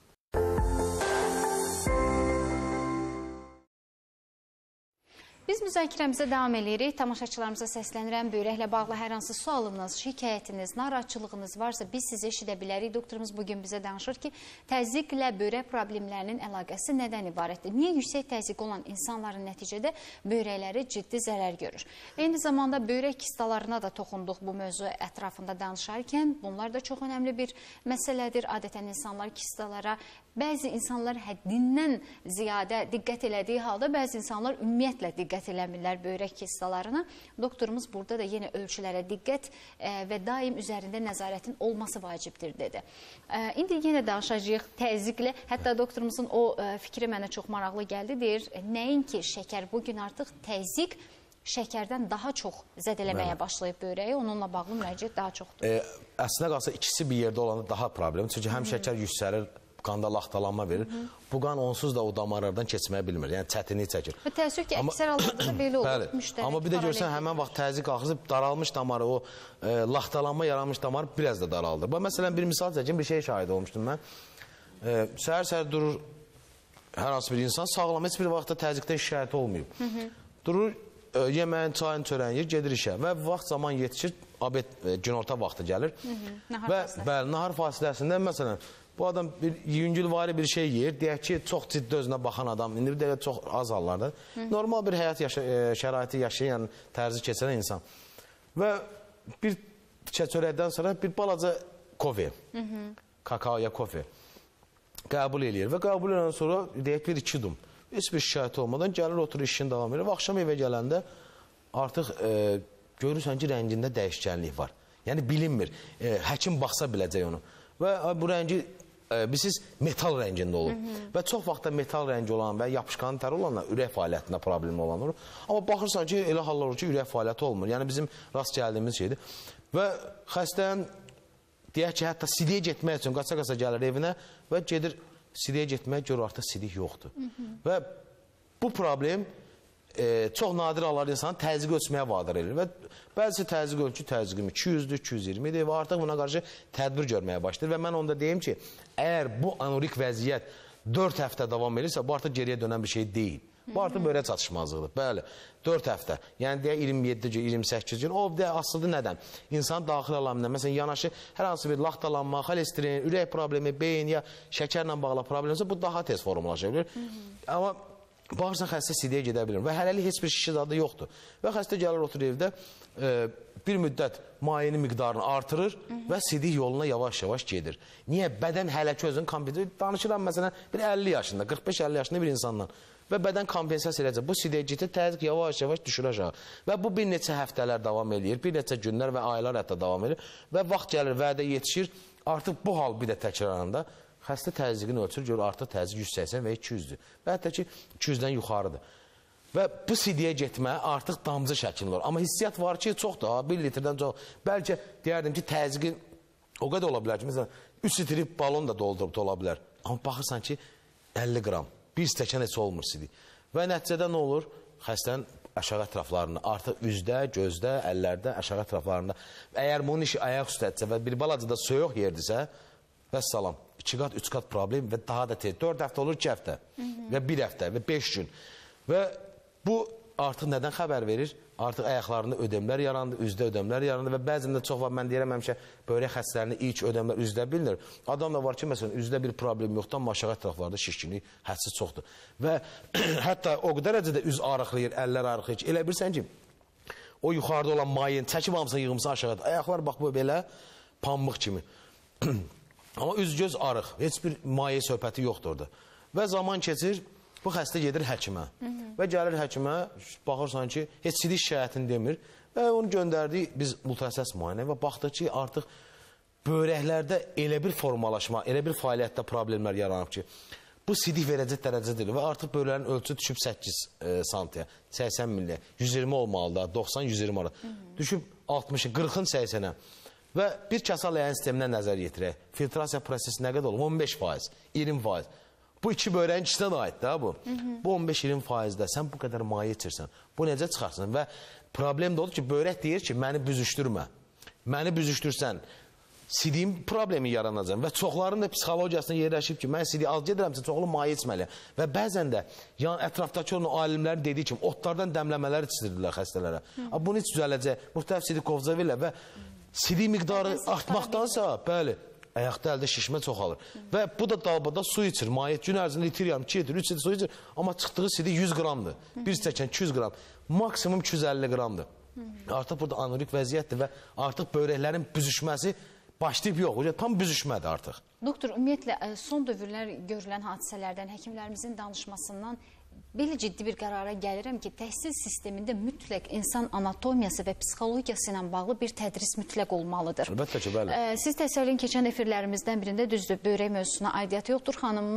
[SPEAKER 3] Biz müzakirəmizə davam edirik. Tamaşaçılarımıza səslənirəm. Böyrəklə bağlı hər hansı sualınız, şikayətiniz, narahatçılığınız varsa biz sizi eşidə bilərik. Doktorumuz bugün bizə danışır ki, təzyiqlə böyrək problemlərinin əlaqəsi nədən ibarətdir? Niyə yüksək təzyiq olan insanların nəticədə böyrəkləri ciddi zərər görür? Eyni zamanda böyrək kistalarına da toxunduq bu mövzu ətrafında danışarkən. Bunlar da çox önəmli bir məsələdir. Adətən insanlar kistalara, bəzi insanlar həddindən ziyadə diqqət elədiyi halda, bəzi insanlar ümumiyyətlə diqqət eləmirlər böyrək kistalarına. Doktorumuz burada da yenə ölçülərə diqqət və daim üzərində nəzarətin olması vacibdir dedi. İndi yenə danışacağıq təzyiqlə. Hətta doktorumuzun o fikri mənə çox maraqlı gəldi. Deyir, nəinki şəkər, bugün artıq təzyiq şəkərdən daha çox zədələməyə başlayıb böyrəyi. Onunla bağlı müraciət daha çoxdur.
[SPEAKER 2] Əslində qalsa ikisi bir yerdə olanda daha problem. Çünki həm şəkər yüksəlir, qanda laxtalanma verir. Bu qan onsuz da o damarlardan keçməyə bilmir. Yəni çətinlik çəkir.
[SPEAKER 3] Və təəssüf ki, əksər hallarda da belə olur.
[SPEAKER 2] Bəli. Amma bir də görsən, həmən vaxt təzyiq qalxır, daralmış damarı, o laxtalanma yaranmış damarı biraz da daraldır. Məsələn, bir misal çəkim, bir şey şahid olmuşdum mən. Səhər-səhər durur hər hansı bir insan, sağlam, heç bir vaxtda təzyiqdən şikayət olmayıb. Durur, yeməyin, çayın, çörəyin yer, gedir işə və vaxt zaman yetişir, günorta vaxtı gəlir. Və nahar fasiləsində, məsələn, bu adam bir yüngülvari bir şey yeyir, deyək ki, çox ciddi özünə baxan adam, indi bir də çox az hallarda, normal bir həyat şəraiti yaşayan, tərzi keçirən insan. Və bir çörəkdən sonra bir balaca kofe, kakao ya kofe qəbul eləyir və qəbul edən sonra deyək bir 2 yudum, heç bir şikayət olmadan gəlir, oturur, işini davam edir və axşam evə gələndə artıq görürsən ki, rəngində dəyişkənlik var. Yəni bilinmir, həkim baxsa biləcək onu və bu rəngi bilirsiniz, metal rəngində olur. Və çox vaxt da metal rəngi olan və yapışqan tər olanlar ürək fəaliyyətində problem olan olur. Amma baxırsan ki, elə hallar olur ki, ürək fəaliyyəti olmur. Yəni bizim rast gəldiyimiz şeydir. Və xəstənin deyək ki, hətta sidiyə getmək üçün qaça-qaça gəlir evinə və gedir sidiyə getmək, görür artıq sidik yoxdur. Və bu problem çox nadir hallar insanın təzyiq ölçməyə vadar edir. Və bəzisi təzyiq ölçü təzyiqim 200-dür, 220-dir və artıq buna qarşı tədbir görməyə başlayır. Və mən onda deyim ki, əgər bu anorik vəziyyət 4 həftə davam edirsə, bu artıq geriyə dönən bir şey deyil. Bu artıq böbrək çatışmazlığıdır. Bəli, 4 həftə. Yəni deyək 27 gün, 28 gün. O asılıdır nədən? İnsanın daxili aləmindən, məsələn, yanaşı hər hansı bir laxtalanma, xolesterin, ürək problemi, beyin ya şəkərlə bağlı problemsə bu daha tez formalaşa bilir. Amma baxırsan xəstə sidiyə gedə bilir və hələlik heç bir şişi dadı yoxdur. Və xəstə gəlir otur evdə bir müddət mayenin miqdarını artırır və sidik yoluna yavaş-yavaş gedir. Niyə? Bədən hələ ki özünün kompensasiya... Danışıram məsələn bir 50 yaşında, 45-50 yaşında bir insandan və bədən kompensasiya edəcək. Bu sidiyə getir, təzyiq yavaş-yavaş düşür aşağı. Və bu bir neçə həftələr davam edir, bir neçə günlər və aylar hətta davam edir və vaxt gəlir, vədə yetişir, artıq bu hal bir də təkrarında xəstə təzyiqini ölçür, görür artıq təzyiq 180 və 200-dür və hətta ki 200-dən yuxarıdır. Və bu sidiyə getmə artıq damcı şəklində olur. Amma hissiyat var ki, çoxdur, 1 litrdən çox. Bəlkə deyərdim ki, təzyiqin o qədər ola bilər ki, məsələn, 3 litri balon da doldurub da ola bilər. Amma baxırsan ki, 50 qram, bir stəkan heç olmur sidik. Və nəticədə nə olur? Xəstənin aşağı ətraflarında, artıq üzdə, gözdə, əllərdə, aşağı ətraflarında. Əgər bunun işi ayaq üstədirsə və bir balaca da soyuq yerdirsə, vəssalam, 2 qat, 3 qat problem və daha da tez. 4 həftə olur, 2 həftə və 1 həftə və 5 gün. Və bu artıq nədən xəbər verir? Artıq ayaqlarında ödemlər yarandı, üzdə ödemlər yarandı və bəzən də çox var, mən deyirəm həmişə börək xəstələrində ilk ödemlər üzdə bilinir. Adam da var ki, məsələn, üzdə bir problem yoxdur, amma aşağı ətraflarda şişkinlik hədsiz çoxdur. Və hətta o qədər dərəcədə üz arıqlayır, əllər arıqlayır ki, elə bilirsən ki, o yuxarıda olan mayen çəkib hamısını yığımsa aşağıda. Ayaqlar bax bu belə pambıq kimi. Amma üz-göz arıq, heç bir maye söhbəti yoxdur orada. Və zaman keçir, bu xəstə gedir həkimə və gəlir həkimə, baxırsan ki, heç sidik şikayətini demir və onu göndərdik biz ultrasəs müayinə və baxdıq ki, artıq börəklərdə elə bir formalaşma, elə bir fəaliyyətdə problemlər yaranıb ki, bu sidik verəcək dərəcədir və artıq börəklərin ölçü düşüb 8 santiyə, 80 milliyə, 120 olmalıdır, 90-120 arası, düşüb 60-ın, 40-ın 80-ə. Və bir kasal yayın sisteminə nəzər yetirək. Filtrasiya prosesi nə qədər olur? 15%, 20%. Bu iki böreğin ikisine de ait daha bu. Bu 15-20%'de sen bu kadar maye içirsən. Bu necə çıxarsın? Və problem də odur ki, börək deyir ki, məni büzüşdürmə. Məni büzüşdürsən, sidiyin problemi yaranacaq. Və çoxların da psixologiyasına yerləşib ki, mən sidiyi az gedirəmsə, çoxlu maye içməliyəm. Və bəzən də ətrafdakı onun alimlərin dediyi kimi, otlardan dəmləmələr içirdilər xəstələrə. Bunu heç düzələcək, müxtəlif sidik qovza verirlər və sidik miqdarı artmaqdansa, bəli, ayaqda əldə şişmə çoxalır. Və bu da dalbada su içir. Mahiyyət gün ərzində litir yarım, 2 litir, 3 litir su içir. Amma çıxdığı sidik 100 qramdır. Bir stəkan 200 qram. Maksimum 250 qramdır. Artıq burada anorik vəziyyətdir və artıq börəklərin büzüşməsi başlayıb yox. Tam büzüşmədir artıq.
[SPEAKER 3] Doktor, ümumiyyətlə son dövrlər görülən hadisələrdən, həkimlərimizin danışmasından belə ciddi bir qərara gəlirəm ki, təhsil sistemində mütləq insan anatomiyası və psixologiyası ilə bağlı bir tədris mütləq olmalıdır.
[SPEAKER 2] Əlbəttə ki, bəli.
[SPEAKER 3] Siz təsəvvürün keçən efirlərimizdən birində düzdür, börək mövzusuna aidiyyatı yoxdur.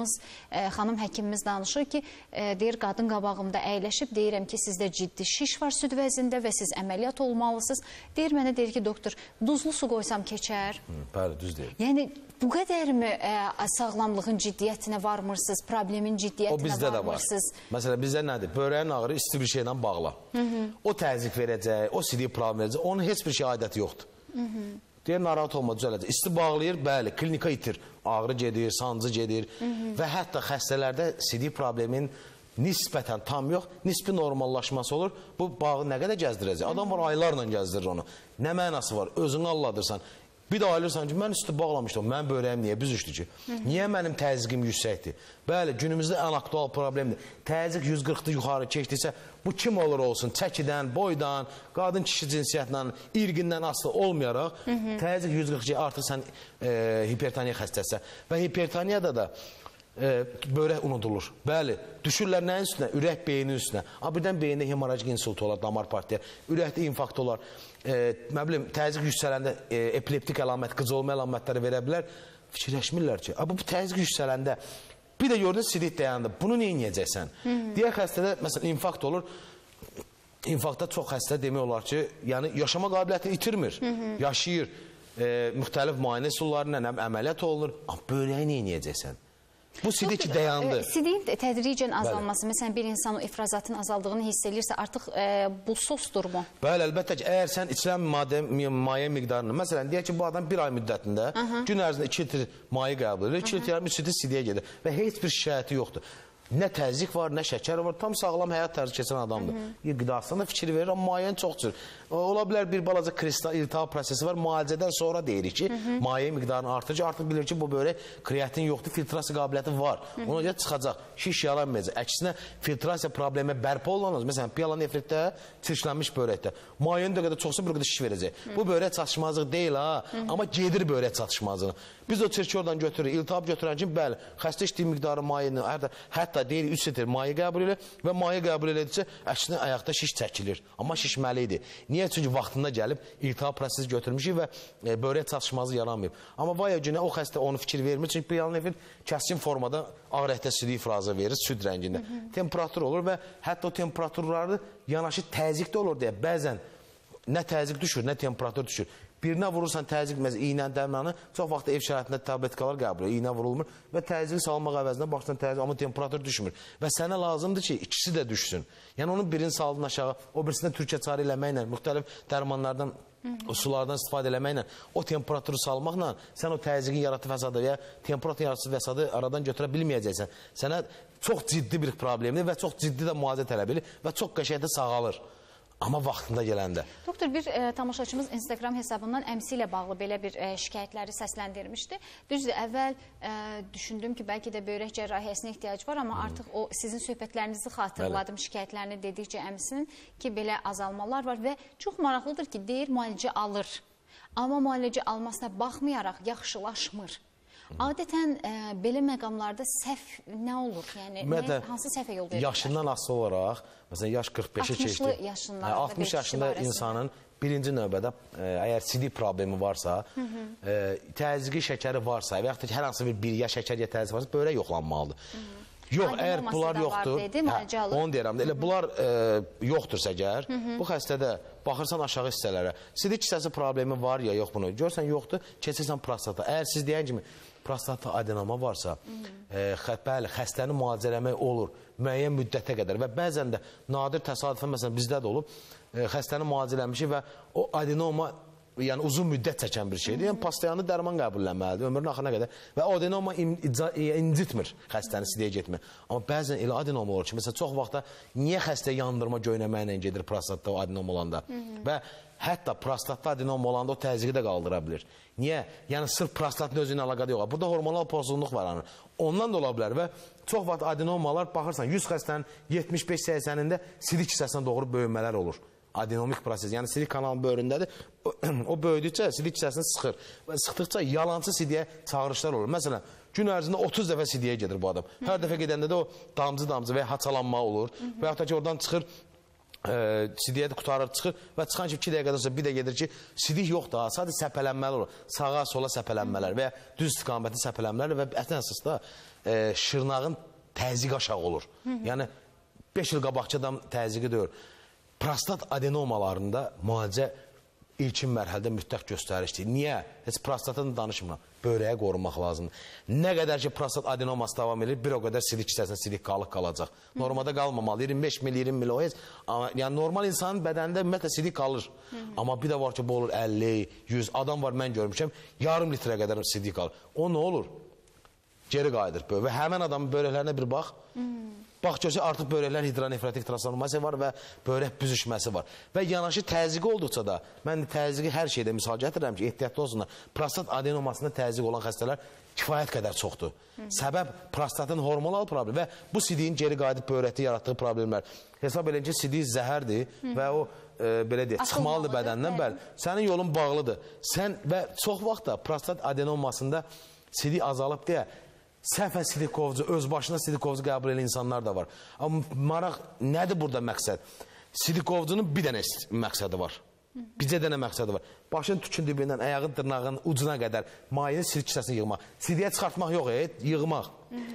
[SPEAKER 3] Xanım həkimimiz danışır ki, deyir, qadın qabağımda əyləşib, deyirəm ki, sizdə ciddi şiş var süd vəzində və siz əməliyyat olmalısınız. Deyir, mənə deyir ki, doktor, duzlu su qoysam keçər.
[SPEAKER 2] Bəli, düz deyir.
[SPEAKER 3] Yəni, bu qədərmi sağlamlığın ciddiyyətinə varmırsınız, problemin ciddiyyətinə varmırsınız?
[SPEAKER 2] Məsələn, bizdə nədir? Börəyin ağrı isti bir şeylə bağla. O təzyiq verəcək, o sidik problem verəcək, onun heç bir şey aidiyyəti yoxdur. Deyir, narahat olma, düzələcək. İsti bağlayır, bəli, klinika itir. Ağrı gedir, sancı gedir və hətta xəstələrdə sidik problemin nisbətən tam yox, nisbi normallaşması olur. Bu bağı nə qədər gəzdirəcək? Adam var, aylarla gəzdirir onu. Nə mənası var? Özünü alladırsan. Bir də ayılırsan ki, mən üstü bağlamışdım, mənim börəyim niyə büzüşdü ki? Niyə mənim təzyiqim yüksəkdir? Bəli, günümüzdə ən aktual problemdir. Təzyiq 140-dı yuxarı keçdiysə, bu kim olur olsun, çəkidən, boydan, qadın kişi cinsiyyətindən, irqindən asılı olmayaraq, təzyiq 140 artıq sən hipertoniya xəstəsə və hipertoniyada da börək unudulur. Bəli, düşürlər nəyin üstünə? Ürək beynin üstünə. Birdən beyində hemorajik insult olar, damar partiyar, ürəkdə infarkt olar, təzyiq yüksələndə epileptik əlamət, qıcı olma əlamətləri verə bilər fikirləşmirlər ki, bu təzyiq yüksələndə bir də gördün sidik dayandı. Bunu nə edəcəksən? Digər xəstədə məsələn infarkt olur. İnfarktda çox xəstə demək olar ki, yəni yaşama qabiliyyətini itirmir. Yaşayır. Müxtəlif müayinə üsullarıyla əməliyyat olunur. Amma böreyi nə edəcəksən? Bu sidik dayandı.
[SPEAKER 3] Sidiyin tədricən azalması, məsələn bir insan o ifrazatın azaldığını hiss edirsə, artıq bu sosdurmu?
[SPEAKER 2] Bəli, əlbəttə ki, əgər sən içilən maye miqdarını, məsələn, deyək ki, bu adam bir ay müddətində gün ərzində 2 litr maye qəbul edir, 2 litr, 3 litr sidiyə gedir və heç bir şikayəti yoxdur. Nə təzyiq var, nə şəkər var, tam sağlam həyat tərzi keçən adamdır. Qidasına da fikir verir, amma mayenin çox cür. Ola bilər bir balaca kristal irtihab prosesi var, müalicədən sonra deyirik ki, maye miqdarını artırır, artıq bilir ki, bu börək kreatin yoxdur, filtrasiya qabiliyyəti var. Ona görə çıxacaq, şiş yaranmayacaq. Əksinə, filtrasiya problemi bərpa olunmaz. Məsələn, piyalanefritdə, çirklənmiş börəkdə. Mayenin də qədər çoxsa bir qədər şiş verəcək. Bu börək çatışmazlıq deyil ha, amma gedir börək çatışmazlığına. Biz o çirki oradan götürürük, iltihab götürən kimi, bəli, xəstə içdiyi miqdarı mayenin, hətta deyirik 3 litr maye qəbul edir və maye qəbul edilsə, əksinə ayaqda şiş çəkilir. Amma şişməli idi. Niyə? Çünki vaxtında gəlib iltihab prosesi götürmüşük və börək çatışmazlığı yaranmayıb. Amma vay günə o xəstə onu fikir vermir. Çünki piyalanefrit kəskin formada ağ rəhtə sidik ifrazı verir, süd rəngində. Temperatur olur və hətta o temperaturları yanaşı təzyiq də olur deyə bəzən nə təzyiq düşür, nə temperatur düşür. Birinə vurursan təzyiq, məsələn, iynə dərmanı, çox vaxt ev şəraitində tabletkalar qəbul edir, iynə vurulmur və təzyiq salmaq əvəzinə başdan təzyiq, amma temperatur düşmür. Və sənə lazımdır ki, ikisi də düşsün. Yəni, onun birini saldın aşağı, o birisində türkə çarı eləməklə, müxtəlif dərmanlardan, sulardan istifadə eləməklə, o temperaturu salmaqla sən o təzyiqin yaratı fəsadı və ya temperatur yaratı fəsadı aradan götürə bilməyəcəksən. Sənə çox ciddi bir problemdir və çox ciddi də müalicə tələb edir və çox qəşəngdə sağalır. Amma vaxtında gələndə.
[SPEAKER 3] Doktor, bir tamaşaçımız Instagram hesabından əmsi ilə bağlı belə bir şikayətləri səsləndirmişdi. Düzdür, əvvəl düşündüm ki, bəlkə də börək cərrahiyyəsinə ehtiyac var, amma artıq o sizin söhbətlərinizi xatırladım, şikayətlərini dedikcə əmsinin ki, belə azalmalar var və çox maraqlıdır ki, deyir müalicə alır. Amma müalicə almasına baxmayaraq yaxşılaşmır. Adətən belə məqamlarda səhv nə olur? Yəni, hansı səhvə yol verirlər?
[SPEAKER 2] Yaşından asılı olaraq, məsələn, yaş 45-i keçdi. 60 yaşında insanın birinci növbədə, əgər sidik problemi varsa, təzyiqi şəkəri varsa və yaxud da ki, hər hansı bir ya şəkər ya təzyiq varsa, börək yoxlanmalıdır. Yox, əgər bunlar yoxdur, onu deyirəm, elə bunlar yoxdursa əgər, bu xəstədə baxırsan aşağı hissələrə, sidik hissəsi problemi var ya yox bunu, görsən yoxdur, keçirsən prostata. Əgər siz deyən kimi prostatda adenoma varsa, bəli, xəstəni müalicə eləmək olur müəyyən müddətə qədər və bəzən də nadir təsadüfən, məsələn, bizdə də olub, xəstəni müalicə eləmişik və o adenoma yəni uzun müddət çəkən bir şeydir. Yəni pastayanı dərman qəbullenməlidir ömrünün axırına qədər və adenoma incitmir xəstəni sidiyə getmir. Amma bəzən elə adenoma olur ki, məsələn, çox vaxtda niyə xəstə yandırma göynəməklə gedir prostatda o adenoma olanda və hətta prostatda adenoma olanda o təzyiqi də qaldıra bilir. Niyə? Yəni sırf prostatın özünün əlaqədə yox. Burada hormonal pozğunluq var. Ondan da ola bilər və çox vaxt adenomalar baxırsan 100 xəstənin 75-80-ində sidik hissəsinə doğru böyümələr olur. Adenomik proses, yəni sidik kanalın böyründədir. O böyüdükcə sidik hissəsini sıxır. Və sıxdıqca yalancı sidiyə çağırışlar olur. Məsələn, gün ərzində 30 dəfə sidiyə gedir bu adam. Hər dəfə gedəndə də o damcı və ya haçalanma olur. Və yaxud da ki, oradan çıxır, sidiyə də qutarır, çıxır və çıxan ki, 2 dəqiqədən sonra bir də gedir ki, sidik yoxdur, sadəcə səpələnmələr olur. Sağa, sola səpələnmələr və ya düz istiqaməti səpələnmələr və ən əsasda şırnağın təzyiqi aşağı olur. Yəni, 5 il qabaqçı adam təzyiqi deyir. Prostat adenomalarında müalicə ilkin mərhələdə mütləq göstərişdir. Niyə? Heç prostatını danışmıram. Börəyə qorunmaq lazımdır. Nə qədər ki, prostat adenoması davam edir, bir o qədər sidik hissəsində sidik qalıq qalacaq. Normada qalmamalı. 25 mil, 20 mil o heç. Yəni, normal insanın bədənində ümumiyyətlə sidik qalır. Amma bir də var ki, bu olur 50, 100. Adam var, mən görmüşəm, yarım litrə qədər sidik qalır. O nə olur? Geri qayıdır. Və həmən adamın börəklərinə bir bax. Bax, görsə, artıq börəklərin hidronefrotik transformasiya var və börək büzüşməsi var. Və yanaşı təzyiqi olduqca da, mən təzyiqi hər şeydə misal gətirirəm ki, ehtiyatlı olsunlar. Prostat adenomasında təzyiq olan xəstələr kifayət qədər çoxdur. Səbəb prostatın hormonal problemi və bu sidiyin geri qayıdıb börəkdə yaratdığı problemlər. Hesab edin ki, sidik zəhərdir və o, belə deyək, çıxmalıdır bədəndən, bəli. Sənin yolun bağlıdır. Sən və çox vaxt da prostat adenomasında sidik azalıb deyə, səhvən sidikovcu, öz başına sidikovcu qəbul edən insanlar da var. Amma maraq nədir burada məqsəd? Sidikovcunun bir dənə məqsədi var. Bizə də nə məqsədi var? Başın tükün dibindən, ayağın dırnağın ucuna qədər mayını sidik kisəsini yığmaq. Sidiyə çıxartmaq yox, yığmaq.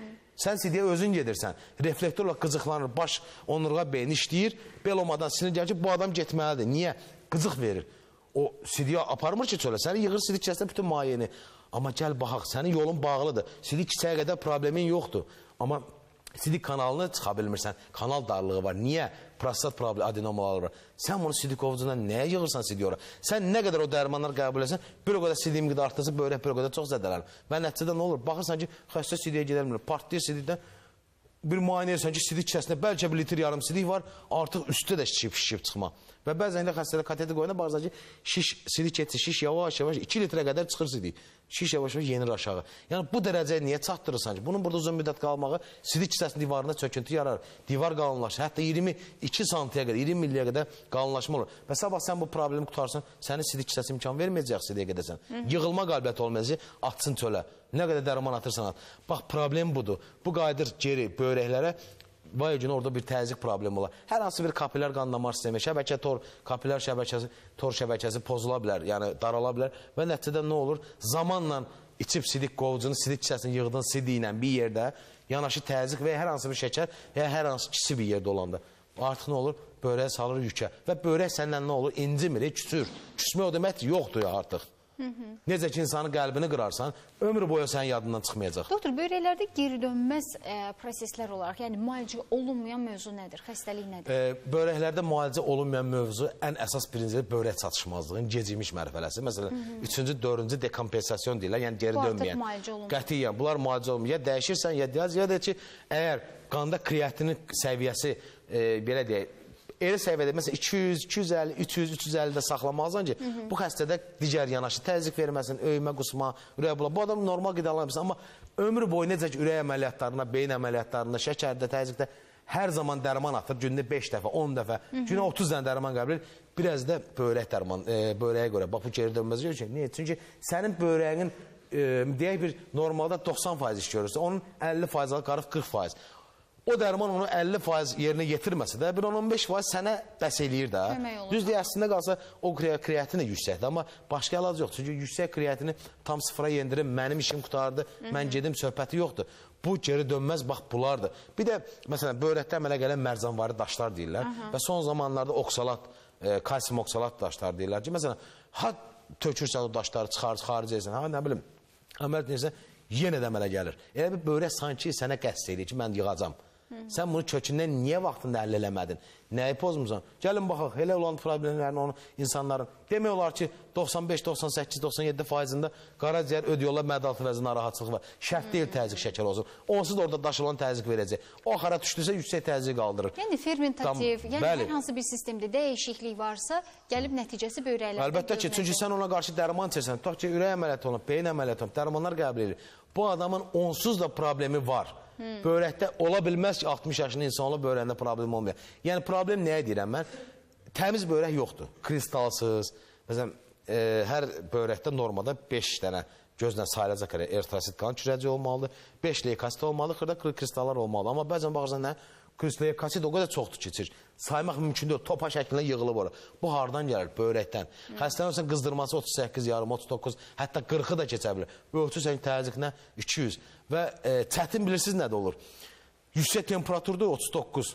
[SPEAKER 2] Sən sidiyə özün gedirsən. Reflektorla qıcıqlanır, baş onurğa beyni işləyir. Bel olmadan sinir gəlir ki, bu adam getməlidir. Niyə? Qıcıq verir. O sidiyə aparmır ki, çölə. Səni yığır sidik kisəsində bütün mayini. Amma gəl baxaq, sənin yolun bağlıdır. Sidik kisəyə qədər problemin yoxdur. Amma sidik kanalını çıxa bilmirsən. Kanal darlığı var. Niyə? Prostat problemi, adenomaları var. Sən bunu sidik ovucundan nəyə yığırsan sidik ora? Sən nə qədər o dərmanlar qəbul etsən, bir o qədər sidik miqdarı artırsa, böyrək bir o qədər çox zədələnir. Və nəticədə nə olur? Baxırsan ki, xəstə sidiyə gedilmir. Partlayır sidikdən. Bir müayinə edirsən ki, sidik içərisində bəlkə bir litr yarım sidik var, artıq üstü də şişib çıxma. Və bəzən də xəstələr kateter qoyanda baxırsan ki, sidik keçir, şiş yavaş-yavaş 2 litrə qədər çıxır sidik. Şiş yavaş-yavaş yenir aşağı. Yəni bu dərəcəyə niyə çatdırırsan ki? Bunun burada uzun müddət qalmağı sidik kisəsinin divarında çöküntü yarar. Divar qalınlaşır. Hətta 22 santiyə qədər, 20 milliyə qədər qalınlaşma olur. Və sabah sən bu problemi qutarsan, sənin sidik kisəsi imkan verməyəcək sidiyə gedəsən. Yığılma qabiliyyəti olmayacaq, atsın çölə. Nə qədər dərman atırsan at. Bax, problem budur. Bu qayıdır geri böyrəklərə. Vay günə orada bir təzyiq problemi olar. Hər hansı bir kapillər qan damar sistemi, şəbəkə tor, kapillər şəbəkəsi, tor şəbəkəsi pozula bilər, yəni darala bilər və nəticədə nə olur? Zamanla içib sidik qovucunu, sidik kisəsini yığdığın sidik ilə bir yerdə yanaşı təzyiq və hər hansı bir şəkər və hər hansı kisi bir yerdə olanda artıq nə olur? Böyrəyə salır yükə və böyrək səndən nə olur? İncimir, küsür. Küsmək o demək yoxdur ya artıq. Necə ki, insanın qəlbini qırarsan, ömrü boyu sənin yadından çıxmayacaq.
[SPEAKER 3] Doktor, böyrəklərdə geri dönməz proseslər olaraq, yəni müalicə olunmayan mövzu nədir, xəstəlik nədir?
[SPEAKER 2] Böyrəklərdə müalicə olunmayan mövzu ən əsas birinci böyrək çatışmazlığın gecikmiş mərhələsi. Məsələn, 3-cü, 4-cü dekompensasyon deyirlər, yəni geri dönməyən.
[SPEAKER 3] Bu artıq müalicə olunmur.
[SPEAKER 2] Qətiyyən, bunlar müalicə olunmur. Ya dəyişirsən, ya da ki, əgər qanda kreatinin səviyyəsi, belə deyək, eri səviyyədə, məsələn, 200, 250, 300, 350-də saxlamalısan ki, bu xəstədə digər yanaşı təzyiq verməsin, öyümə, qusma, ürək bula. Bu adam normal qidalanmışsın, amma ömrü boyu necə ki, ürək əməliyyatlarına, beyin əməliyyatlarına, şəkərdə, təzyiqdə hər zaman dərman atır, gündə 5 dəfə, 10 dəfə, günə 30 dənə dərman qəbul edir. Biraz da böyrək dərman, böyrəyə görə, bax bu geri dönməz yox ki, niyə? Çünki sənin böyrəyinin, deyək bir, normalda 90% iş görürsə, onun 50% alır, qarıb 40%. O dərman onu 50% yerinə yetirməsə də, bir 15% sənə bəs eləyir də. Düz deyə, əslində qalsa, o kreatin də yüksəkdir, amma başqa əlac yox. Çünki yüksək kreatini tam sıfıra yendirim, mənim işim qutardı, mən gedim, söhbəti yoxdur. Bu geri dönməz, bax, bulardır. Bir də, məsələn, böyrəkdə əmələ gələn mərzanvari daşlar deyirlər və son zamanlarda oksalat, kalsium oksalat daşlar deyirlər ki, məsələn, ha tökürsən o daşları, xaric edirsən, ha nə bilim, əməl edirsən, yenə də əmələ gəlir. Elə bir böyrək sanki sənə qəst edir ki, mən yığacam. Sən bunu kökündən niyə vaxtında əllə eləmədin? Nəyi pozmursan? Gəlin baxaq, elə olan problemlərini onu insanların, demək olar ki, 95, 98, 97%-ında qaraciyər, ödüyorlar, mədaltı vəzi narahatçılığı var. Şərt deyil təzyiq şəkər olsun. Onsuz da orada daş olan təzyiq verəcək. O axara düşdüsə, yüksək təzyiq qaldırır.
[SPEAKER 3] Yəni fermentativ, yəni hər hansı bir sistemdə dəyişiklik varsa, gəlib nəticəsi böyrəklərdə.
[SPEAKER 2] Əlbəttə ki, çünki sən ona qarşı dərman çəksən, tutaq ki, ürək əməliyyatı olun, beyin əməliyyatı olun, dərmanlar qəbul edir. Bu adamın onsuz da problemi var. Böyrəkdə ola bilməz ki, 60 yaşında insan olub böyrəyində problem olmuyor. Yəni, problem nəyə deyirəm mən? Təmiz böyrək yoxdur. Kristalsız. Məsələn, hər böyrəkdə normada 5 dənə gözlə sayılacaq qədər eritrosit qan kürəci olmalıdır. 5 leykosit olmalıdır, xırda kristallar olmalıdır. Amma bəzən baxırsan nə? Leykosit o qədər çoxdur keçir. Saymaq mümkün deyil, topa şəklində yığılıb ora. Bu hardan gəlir? Böyrəkdən. Xəstənin olsa qızdırması 38, yarım, 39, hətta 40-ı da keçə bilir. Ölçürsən təzyiq nə? 200. Və çətin bilirsiniz nədə olur? Yüksək temperaturda 39,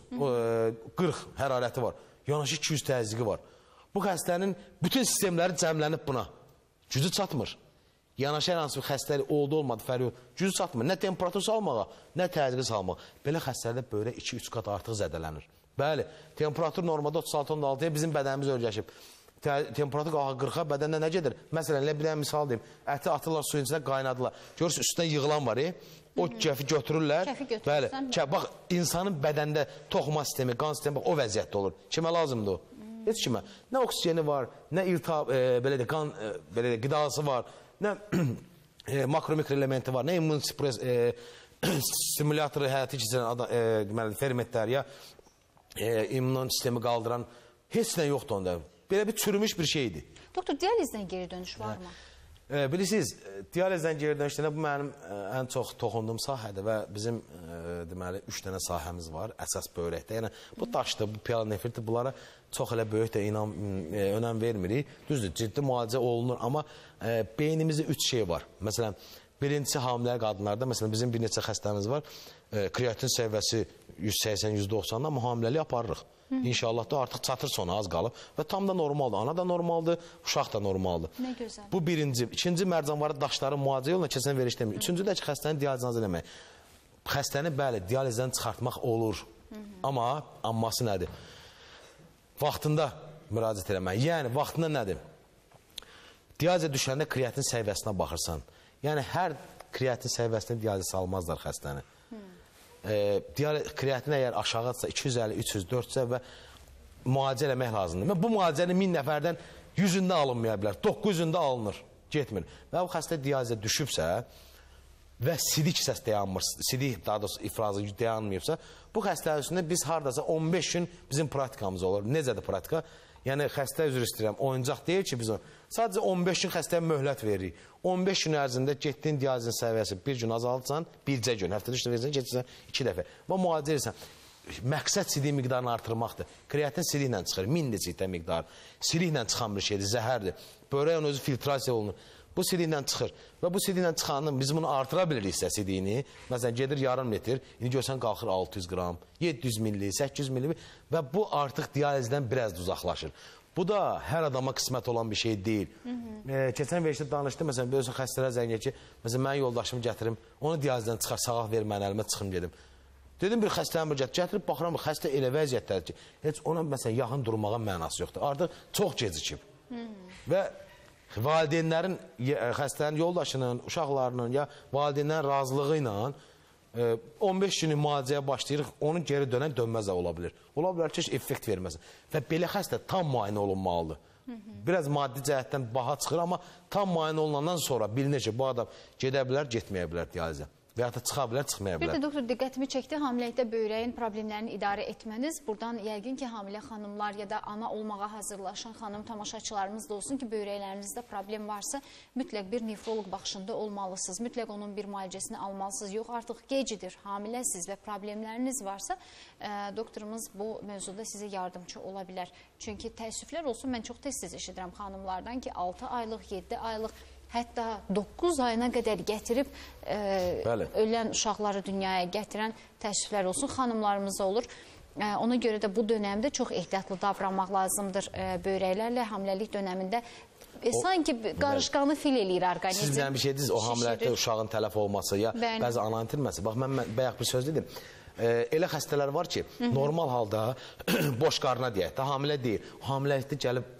[SPEAKER 2] 40 hərarəti var. Yanaşı 200 təzyiqi var. Bu xəstənin bütün sistemləri cəmlənib buna. Gücü çatmır. Yanaşı hər hansı bir xəstəlik oldu, olmadı, fərq yox. Gücü çatmır. Nə temperatur salmağa, nə təzyiqi salmağa. Belə xəstələrdə böyrə 2-3 qat artıq zədələnir. Bəli, temperatur normada 36-16-ya bizim bədənimiz öyrəşib. Temperatur 40-a bədəndə nə gedir? Məsələn, elə bir misal deyim. Əti atırlar suyun içində, qaynadılar. Görürsün, üstündə yığılan var, o kəfi götürürlər.
[SPEAKER 3] Kəfi götürürsən.
[SPEAKER 2] Bəli, bax, insanın bədəndə toxuma sistemi, qan sistemi o vəziyyətdə olur. Kimə lazımdır o? Heç kimə. Nə oksijeni var, nə belə də qan, belə də qidası var, nə makromikroelementi var, nə immun stimulatoru həyatı keçirən fermentlər, ya immun sistemi qaldıran heç nə yoxdur onda. Belə bir çürümüş bir şeydir.
[SPEAKER 3] Doktor, dializdən geri dönüş var mı?
[SPEAKER 2] Bilirsiniz, dializdən geri dönüşdə bu mənim ən çox toxunduğum sahədir və bizim deməli 3 dənə sahəmiz var əsas böyrəkdə. Yəni bu daşdır, bu pielonefritdir, bunlara çox elə böyük də önəm vermirik. Düzdür, ciddi müalicə olunur, amma beynimizdə 3 şey var. Məsələn, birincisi hamilə qadınlarda, məsələn bizim bir neçə xəstəmiz var, kreatin səviyyəsi 180-190-dan, amma hamiləlik aparırıq. İnşallah da artıq çatır sona, az qalıb və tam da normaldır. Ana da normaldır, uşaq da normaldır.
[SPEAKER 3] Nə gözəl.
[SPEAKER 2] Bu birinci. İkinci mərcanvarı daşların müalicə yoluna keçən veriş demir. Üçüncü də ki, xəstənin dializini eləmək. Xəstəni bəli, dializdən çıxartmaq olur. Amma amması nədir? Vaxtında müraciət eləmək. Yəni, vaxtında nədir? Dializə düşəndə kreatin səviyyəsinə baxırsan. Yəni, hər kreatin səviyyəsində dializə salmazlar xəstəni. Kreatin əgər aşağıdırsa 250, 300, 400 və müalicə eləmək lazımdır. Bu müalicəni 1000 nəfərdən 100-ündə alınmaya bilər, 900-ündə alınır, getmir. Və bu xəstə dializə düşübsə və sidik səs dayanmır, sidik daha doğrusu ifrazı dayanmayıbsa, bu xəstələr üstündə biz haradasa 15 gün bizim praktikamız olur. Necədir praktika? Yəni xəstə üzr istəyirəm, oyuncaq deyil ki biz sadəcə 15 gün xəstəyə möhlət veririk. 15 gün ərzində getdiyin dializin səviyyəsi bir gün azaldırsan, bircə gün, həftədə 3 dəfə versən, getsən 2 dəfə. Və müalicə edirsən. Məqsəd sidik miqdarını artırmaqdır. Kreatin sidiklə çıxır, 1000 desikdə miqdarı. Sidiklə çıxan bir şeydir, zəhərdir. Börək onun özü filtrasiya olunur. Bu sidiklə çıxır. Və bu sidiklə çıxanın biz bunu artıra biliriksə sidiyini, məsələn gedir yarım litr, indi görsən qalxır 600 qram, 700 milli, 800 milli və bu artıq dializdən biraz uzaqlaşır. Bu da hər adama qismət olan bir şey deyil. Keçən verişdə danışdım, məsələn, böyüsün xəstələr zəngə ki, məsələn, mən yoldaşımı gətirim, onu dializdən çıxar, sağaq ver mən əlimə çıxım gedim. Dedim bir xəstəni gətirib, baxıram, xəstə elə vəziyyətdədir ki, heç ona məsələn yaxın durmağa mənası yoxdur. Artıq çox gecikib. Və valideynlərin, xəstənin yoldaşının, uşaqlarının ya valideynlərin razılığı ilə 15 günlük müalicəyə başlayırıq, onun geri dönməz də ola bilir. Ola bilər ki, effekt verməsin. Və belə xəstə tam müayinə olunmalıdır. Biraz maddi cəhətdən baha çıxır, amma tam müayinə olunandan sonra bilinir ki, bu adam gedə bilər, getməyə bilər dializə. Və ya da çıxa bilər, çıxmaya bilər.
[SPEAKER 3] Bir də doktor, diqqətimi çəkdi, hamiləlikdə böyrəyin problemlərini idarə etməniz. Buradan yəqin ki, hamilə xanımlar ya da ana olmağa hazırlaşan xanım tamaşaçılarımız da olsun ki, böyrəklərinizdə problem varsa, mütləq bir nefroloq baxışında olmalısınız. Mütləq onun bir müalicəsini almalısınız. Yox, artıq gecidir, hamiləsiz və problemləriniz varsa, doktorumuz bu mövzuda sizə yardımcı ola bilər. Çünki təəssüflər olsun, mən çox tez-tez eşidirəm xanımlardan ki, 6 aylıq, 7 aylıq, hətta 9 ayına qədər gətirib ölən uşaqları dünyaya gətirən təəssüflər olsun, xanımlarımız olur. Ona görə də bu dönəmdə çox ehtiyatlı davranmaq lazımdır böyrəklərlə, hamiləlik dönəmində. Sanki qarışqanı fil eləyir orqanizm.
[SPEAKER 2] Siz bir şey dediniz, o hamiləlikdə uşağın tələf olması, ya bəzi ana itirməsi. Bax, mən bayaq bir söz dedim. Elə xəstələr var ki, normal halda boş qarına deyək, hamilə deyil. Hamiləlikdə gəlib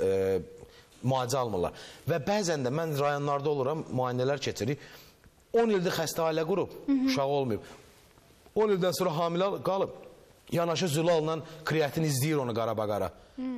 [SPEAKER 2] müalicə almırlar. Və bəzən də mən rayonlarda oluram, müayinələr keçirik. 10 ildir xəstə ailə qurub, uşağı olmayıb. 10 ildən sonra hamilə qalıb, yanaşı zülalla kreatin izləyir onu qara-qara.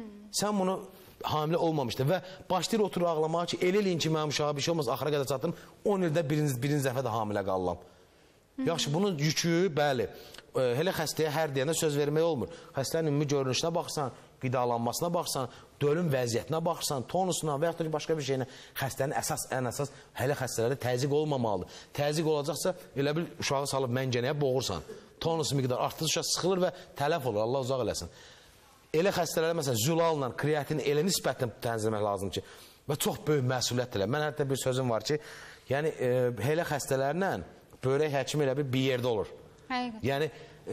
[SPEAKER 2] Sən bunu hamilə olmamışdır və başlayır oturur ağlamağa ki, elə eləyin ki, mənim uşağa bir şey olmaz, axıra qədər çatdım, 10 ildə birinci dəfə də hamilə qalıram. Yaxşı, bunun yükü, bəli, elə xəstəyə hər deyəndə söz vermək olmur. Xəstənin ümumi görünüşünə baxsan, qidalanmasına baxsan, dölün vəziyyətinə baxsan, tonusuna və yaxud da başqa bir şeyinə xəstənin ən əsas hələ xəstələrdə təzyiq olmamalıdır. Təzyiq olacaqsa, elə bir uşağı salıb məngənəyə boğursan, tonus miqdar artdıqca sıxılır və tələf olur, Allah uzaq eləsin. Elə xəstələrdə məsələn zülalla, kreatin elə nisbətlə tənzimləmək lazım ki, və çox böyük məsuliyyət elə. Mən hətta bir sözüm var ki, yəni elə xəstələrlə böyrək həkimi elə bir yerdə olur. Yəni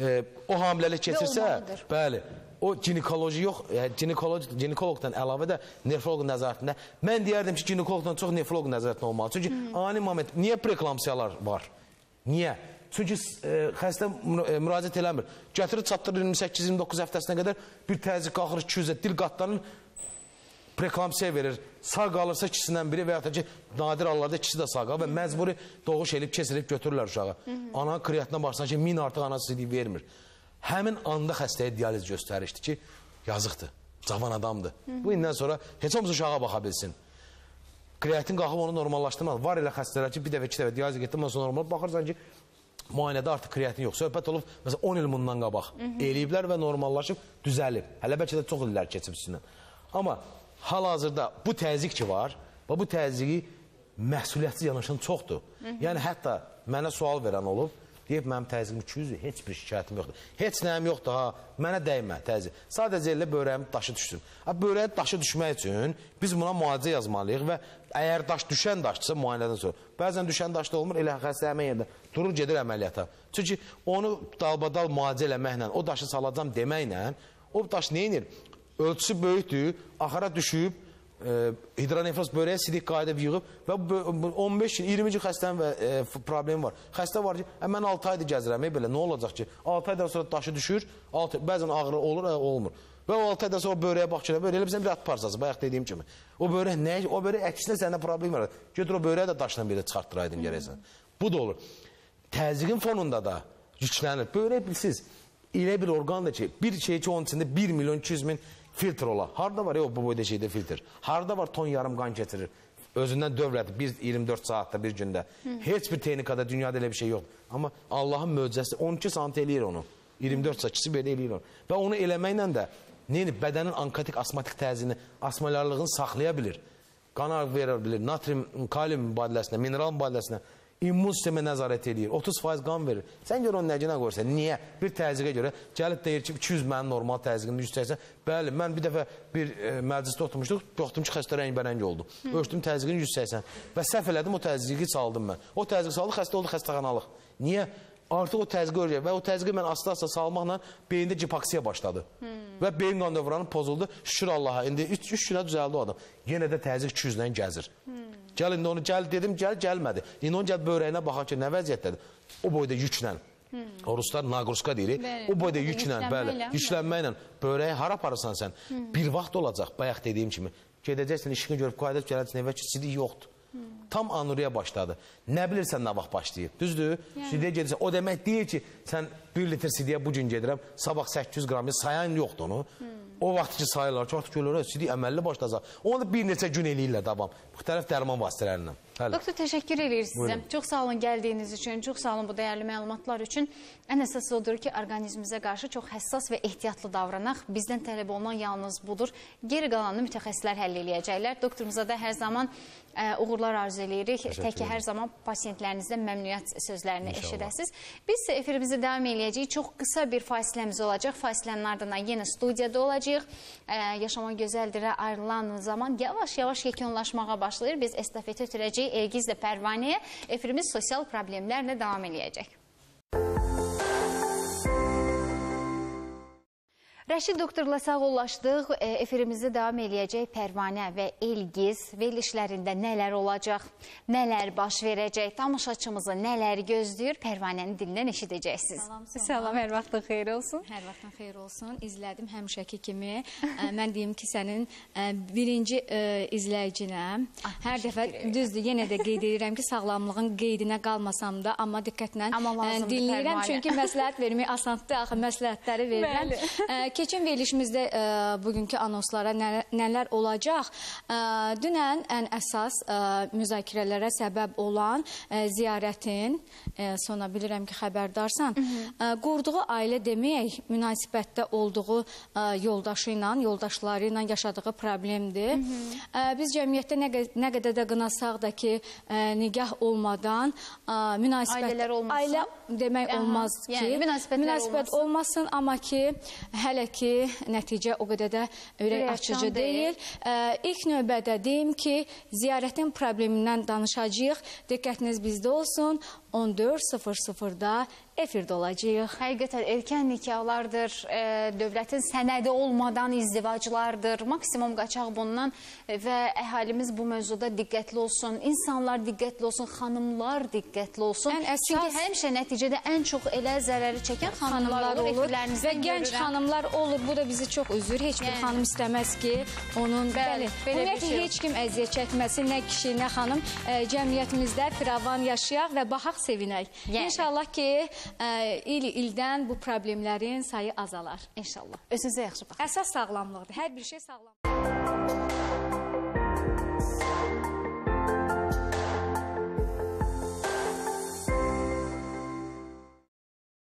[SPEAKER 2] o hamiləlik keçirsə, bəli, o ginekoloji yox, ginekoloqdan əlavə də nefroloq nəzarətində. Mən deyərdim ki, ginekoloqdan çox nefroloq nəzarətində olmalı. Çünki ani moment, niyə preeklamsiyalar var? Niyə? Çünki xəstə müraciət eləmir. Gətirir, çatdırır 28-29 həftəsinə qədər bir təzyiq qalxır 200-ə, dil qatlarının preeklamsiya verir. Sağ qalırsa ikisindən biri və ya da ki, nadir hallarda ikisi də sağ qalır və məcburi doğuş elib, kesilib götürürlər uşağı. Ana kreatinə baxsan ki, 1000 artıq anası sidik vermir. Həmin anda xəstəyə dializ göstərişdir ki, yazıqdır, cavan adamdır. Bu indən sonra heç olmasa uşağa baxa bilsin. Kreatin qalxıb onu normallaşdırmaz. Var elə xəstələr ki, bir dəfə, 2 dəfə dializ getirmə sonra normal baxırsan ki, müayinədə artıq kreatin yox. Söhbət olub, məsələn, 10 il bundan qabaq eləyiblər və normallaşıb, düzəlib. Hələ bəlkə də çox illər keçib üstündən. Amma hal-hazırda bu təzyiq ki var və bu təzyiqi məsuliyyətsiz yanaşan çoxdur. Yəni hətta mənə sual verən olub, deyib mənim təzyiqim 200-dür, heç bir şikayətim yoxdur. Heç nəyim yoxdur, ha, mənə dəymə təzyiq. Sadəcə elə börəyim daşı düşsün. Börəyin daşı düşmək üçün biz buna müalicə yazmalıyıq və əgər daş düşən daşdırsa müayinədən sonra. Bəzən düşən daşda olmur, elə xəstə həmin yerdə durur, gedir əməliyyata. Çünki onu dalbadal müalicə eləməklə, o daşı salacam deməklə, o daş neyinir? Ölçüsü böyükdür, axara düşüb, hidronefroz börəyə sidik qayıdıb yığıb və 15 gün, 20 gün xəstənin problemi var. Xəstə var ki, mən 6 aydır gəzirəm, belə nə olacaq ki? 6 aydan sonra daşı düşür, bəzən ağrı olur, olmur. Və o 6 aydan sonra o börəyə bax ki, elə bilsən bir at parsası, bayaq dediyim kimi. O börək nə? O börək əksinə səndə problem var. Götür o börəyə də daşla belə çıxartdıraydın gərəksən. Bu da olur. Təzyiqin fonunda da yüklənir. Börək bilsiz, elə bir orqandır ki, bir şey ki, onun içində 1 milyon 200 min filtr ola. Harada var ya o bu boyda şeydə filtr? Harada var ton yarım qan getirir? Özündən dövlədir 24 saatda bir gündə. Heç bir texnikada dünyada elə bir şey yoxdur. Amma Allahın möcüzəsi 12 sant eləyir onu. 24 saat ikisi belə eləyir onu. Və onu eləməklə də neyini? Bədənin onkotik asmatik təzyiqini, asmalarlığını saxlaya bilir. Qana verə bilir. Natrium, kalium mübadiləsinə, mineral mübadiləsinə, immun sistemə nəzarət edir. 30% qan verir. Sən gör onun nəcinə qoyursan. Niyə? Bir təzyiqə görə gəlib deyir ki, 200 mənim normal təzyiqimdə 180. Bəli, mən bir dəfə bir məclisdə oturmuşduq. Baxdım ki, xəstə rəngbərəng oldu. Ölçdüm təzyiqin 180. Və səhv elədim, o təzyiqi saldım mən. O təzyiq saldı, xəstə oldu, xəstəxanalıq. Niyə? Artıq o təzyiqi örəcək və o təzyiqi mən asla-asla salmaqla beyində gipoksiya başladı. Və beyin qan dövranı pozuldu. Şükür Allaha, indi 3 günə düzəldi o adam. Yenə də təzyiq 200-dən gəzir. Gəl indi onu gəl dedim, gəlmədi. İndi onu gəl börəyinə baxaq ki, nə vəziyyətdədir? O boyda yüklə. O ruslar naqruska deyirik. O boyda yüklə, bəli, yüklənməklə börəyi hara aparırsan sən? Bir vaxt olacaq, bayaq dediyim kimi. Gedəcəksən, işini görüb qayıdıb gələcəksən evə ki, sidik yoxdur. Tam anuriya başladı. Nə bilirsən nə vaxt başlayıb? Düzdür? Sidiyə gedirsən. O demək deyil ki, sən 1 litr sidiyə bu gün gedirəm, sabah 800 qram, sayan yoxdur onu. O vaxt ki sayırlar, çox görürlər, sidik əməlli başlayacaq. Onu da bir neçə gün eləyirlər davam. Müxtəlif dərman vasitələrlə.
[SPEAKER 3] Doktor, təşəkkür edirik sizə. Çox sağ olun gəldiyiniz üçün, çox sağ olun bu dəyərli məlumatlar üçün. Ən əsası odur ki, orqanizmimizə qarşı çox həssas və ehtiyatlı davranaq. Bizdən tələb olunan yalnız budur. Geri qalanını mütəxəssislər həll eləyəcəklər. Doktorumuza da hər zaman uğurlar arzu edirik. Tək ki, hər zaman pasientlərinizdən məmnuniyyət sözlərini eşidəsiniz. Biz efirimizi davam eləyəcəyik. Çox qısa bir fasiləmiz olacaq. Fasilənin ardından yenə studiyada olacağıq. Yaşamaq gözəldirə ayrılan zaman yavaş-yavaş yekunlaşmağa başlayır. Biz estafeti ötürəcəyik Elgizlə Pərvanəyə. Efirimiz sosial problemlərlə davam eləyəcək. Rəşid doktorla sağollaşdıq. Efirimizi davam eləyəcək Pərvanə və Elgiz verilişlərində nələr olacaq, nələr baş verəcək, tamaşaçımızı nələr gözləyir, Pərvanənin dilindən eşidəcəksiniz. Salam, hər vaxtın xeyir olsun.
[SPEAKER 4] Hər vaxtın xeyir olsun. İzlədim həmişəki kimi. Mən deyim ki, sənin birinci izləyicinəm. Hər dəfə düzdür, yenə də qeyd edirəm ki, sağlamlığın qeydinə qalmasam da, amma diqqətlə dinləyirəm. Çünki məsləhət vermək asandır, axı məsləhətləri verirəm. Keçən verilişimizdə bugünkü anonslara nələr olacaq? Dünən ən əsas müzakirələrə səbəb olan ziyarətin, sonra bilirəm ki, xəbərdarsan, qurduğu ailə demək, münasibətdə olduğu yoldaşı ilə, yoldaşları ilə yaşadığı problemdir. Biz cəmiyyətdə nə qədər də qınasaq da ki, nigah olmadan ailə demək olmaz ki, münasibət olmasın, amma ki, hələ ki, nəticə o qədər də ürək açıcı deyil. İlk növbədə deyim ki, ziyarətin problemindən danışacağıq. Diqqətiniz bizdə olsun. 14:00-da efirdə olacaq.
[SPEAKER 3] Həqiqətən erkən nikahlardır, dövlətin sənədi olmadan izdivaclardır. Maksimum qaçaq bundan və əhalimiz bu mövzuda diqqətli olsun. İnsanlar diqqətli olsun, xanımlar diqqətli olsun. Çünki həmişə nəticədə ən çox elə zərəri çəkən xanımlar olur.
[SPEAKER 4] Və gənc xanımlar olur. Bu da bizi çox üzür. Heç bir xanım istəməz ki, onun ümumiyyətlə heç kim əziyyət çəkməsin, nə kişi, nə xanım. Cəmiyyətimizdə firavan yaşayaq və baxaq sevinək. İnşallah ki, il-ildən bu problemlərin sayı azalar.
[SPEAKER 3] İnşallah. Özünüzə yaxşı baxın.
[SPEAKER 4] Əsas sağlamlıqdır. Hər bir şey sağlam.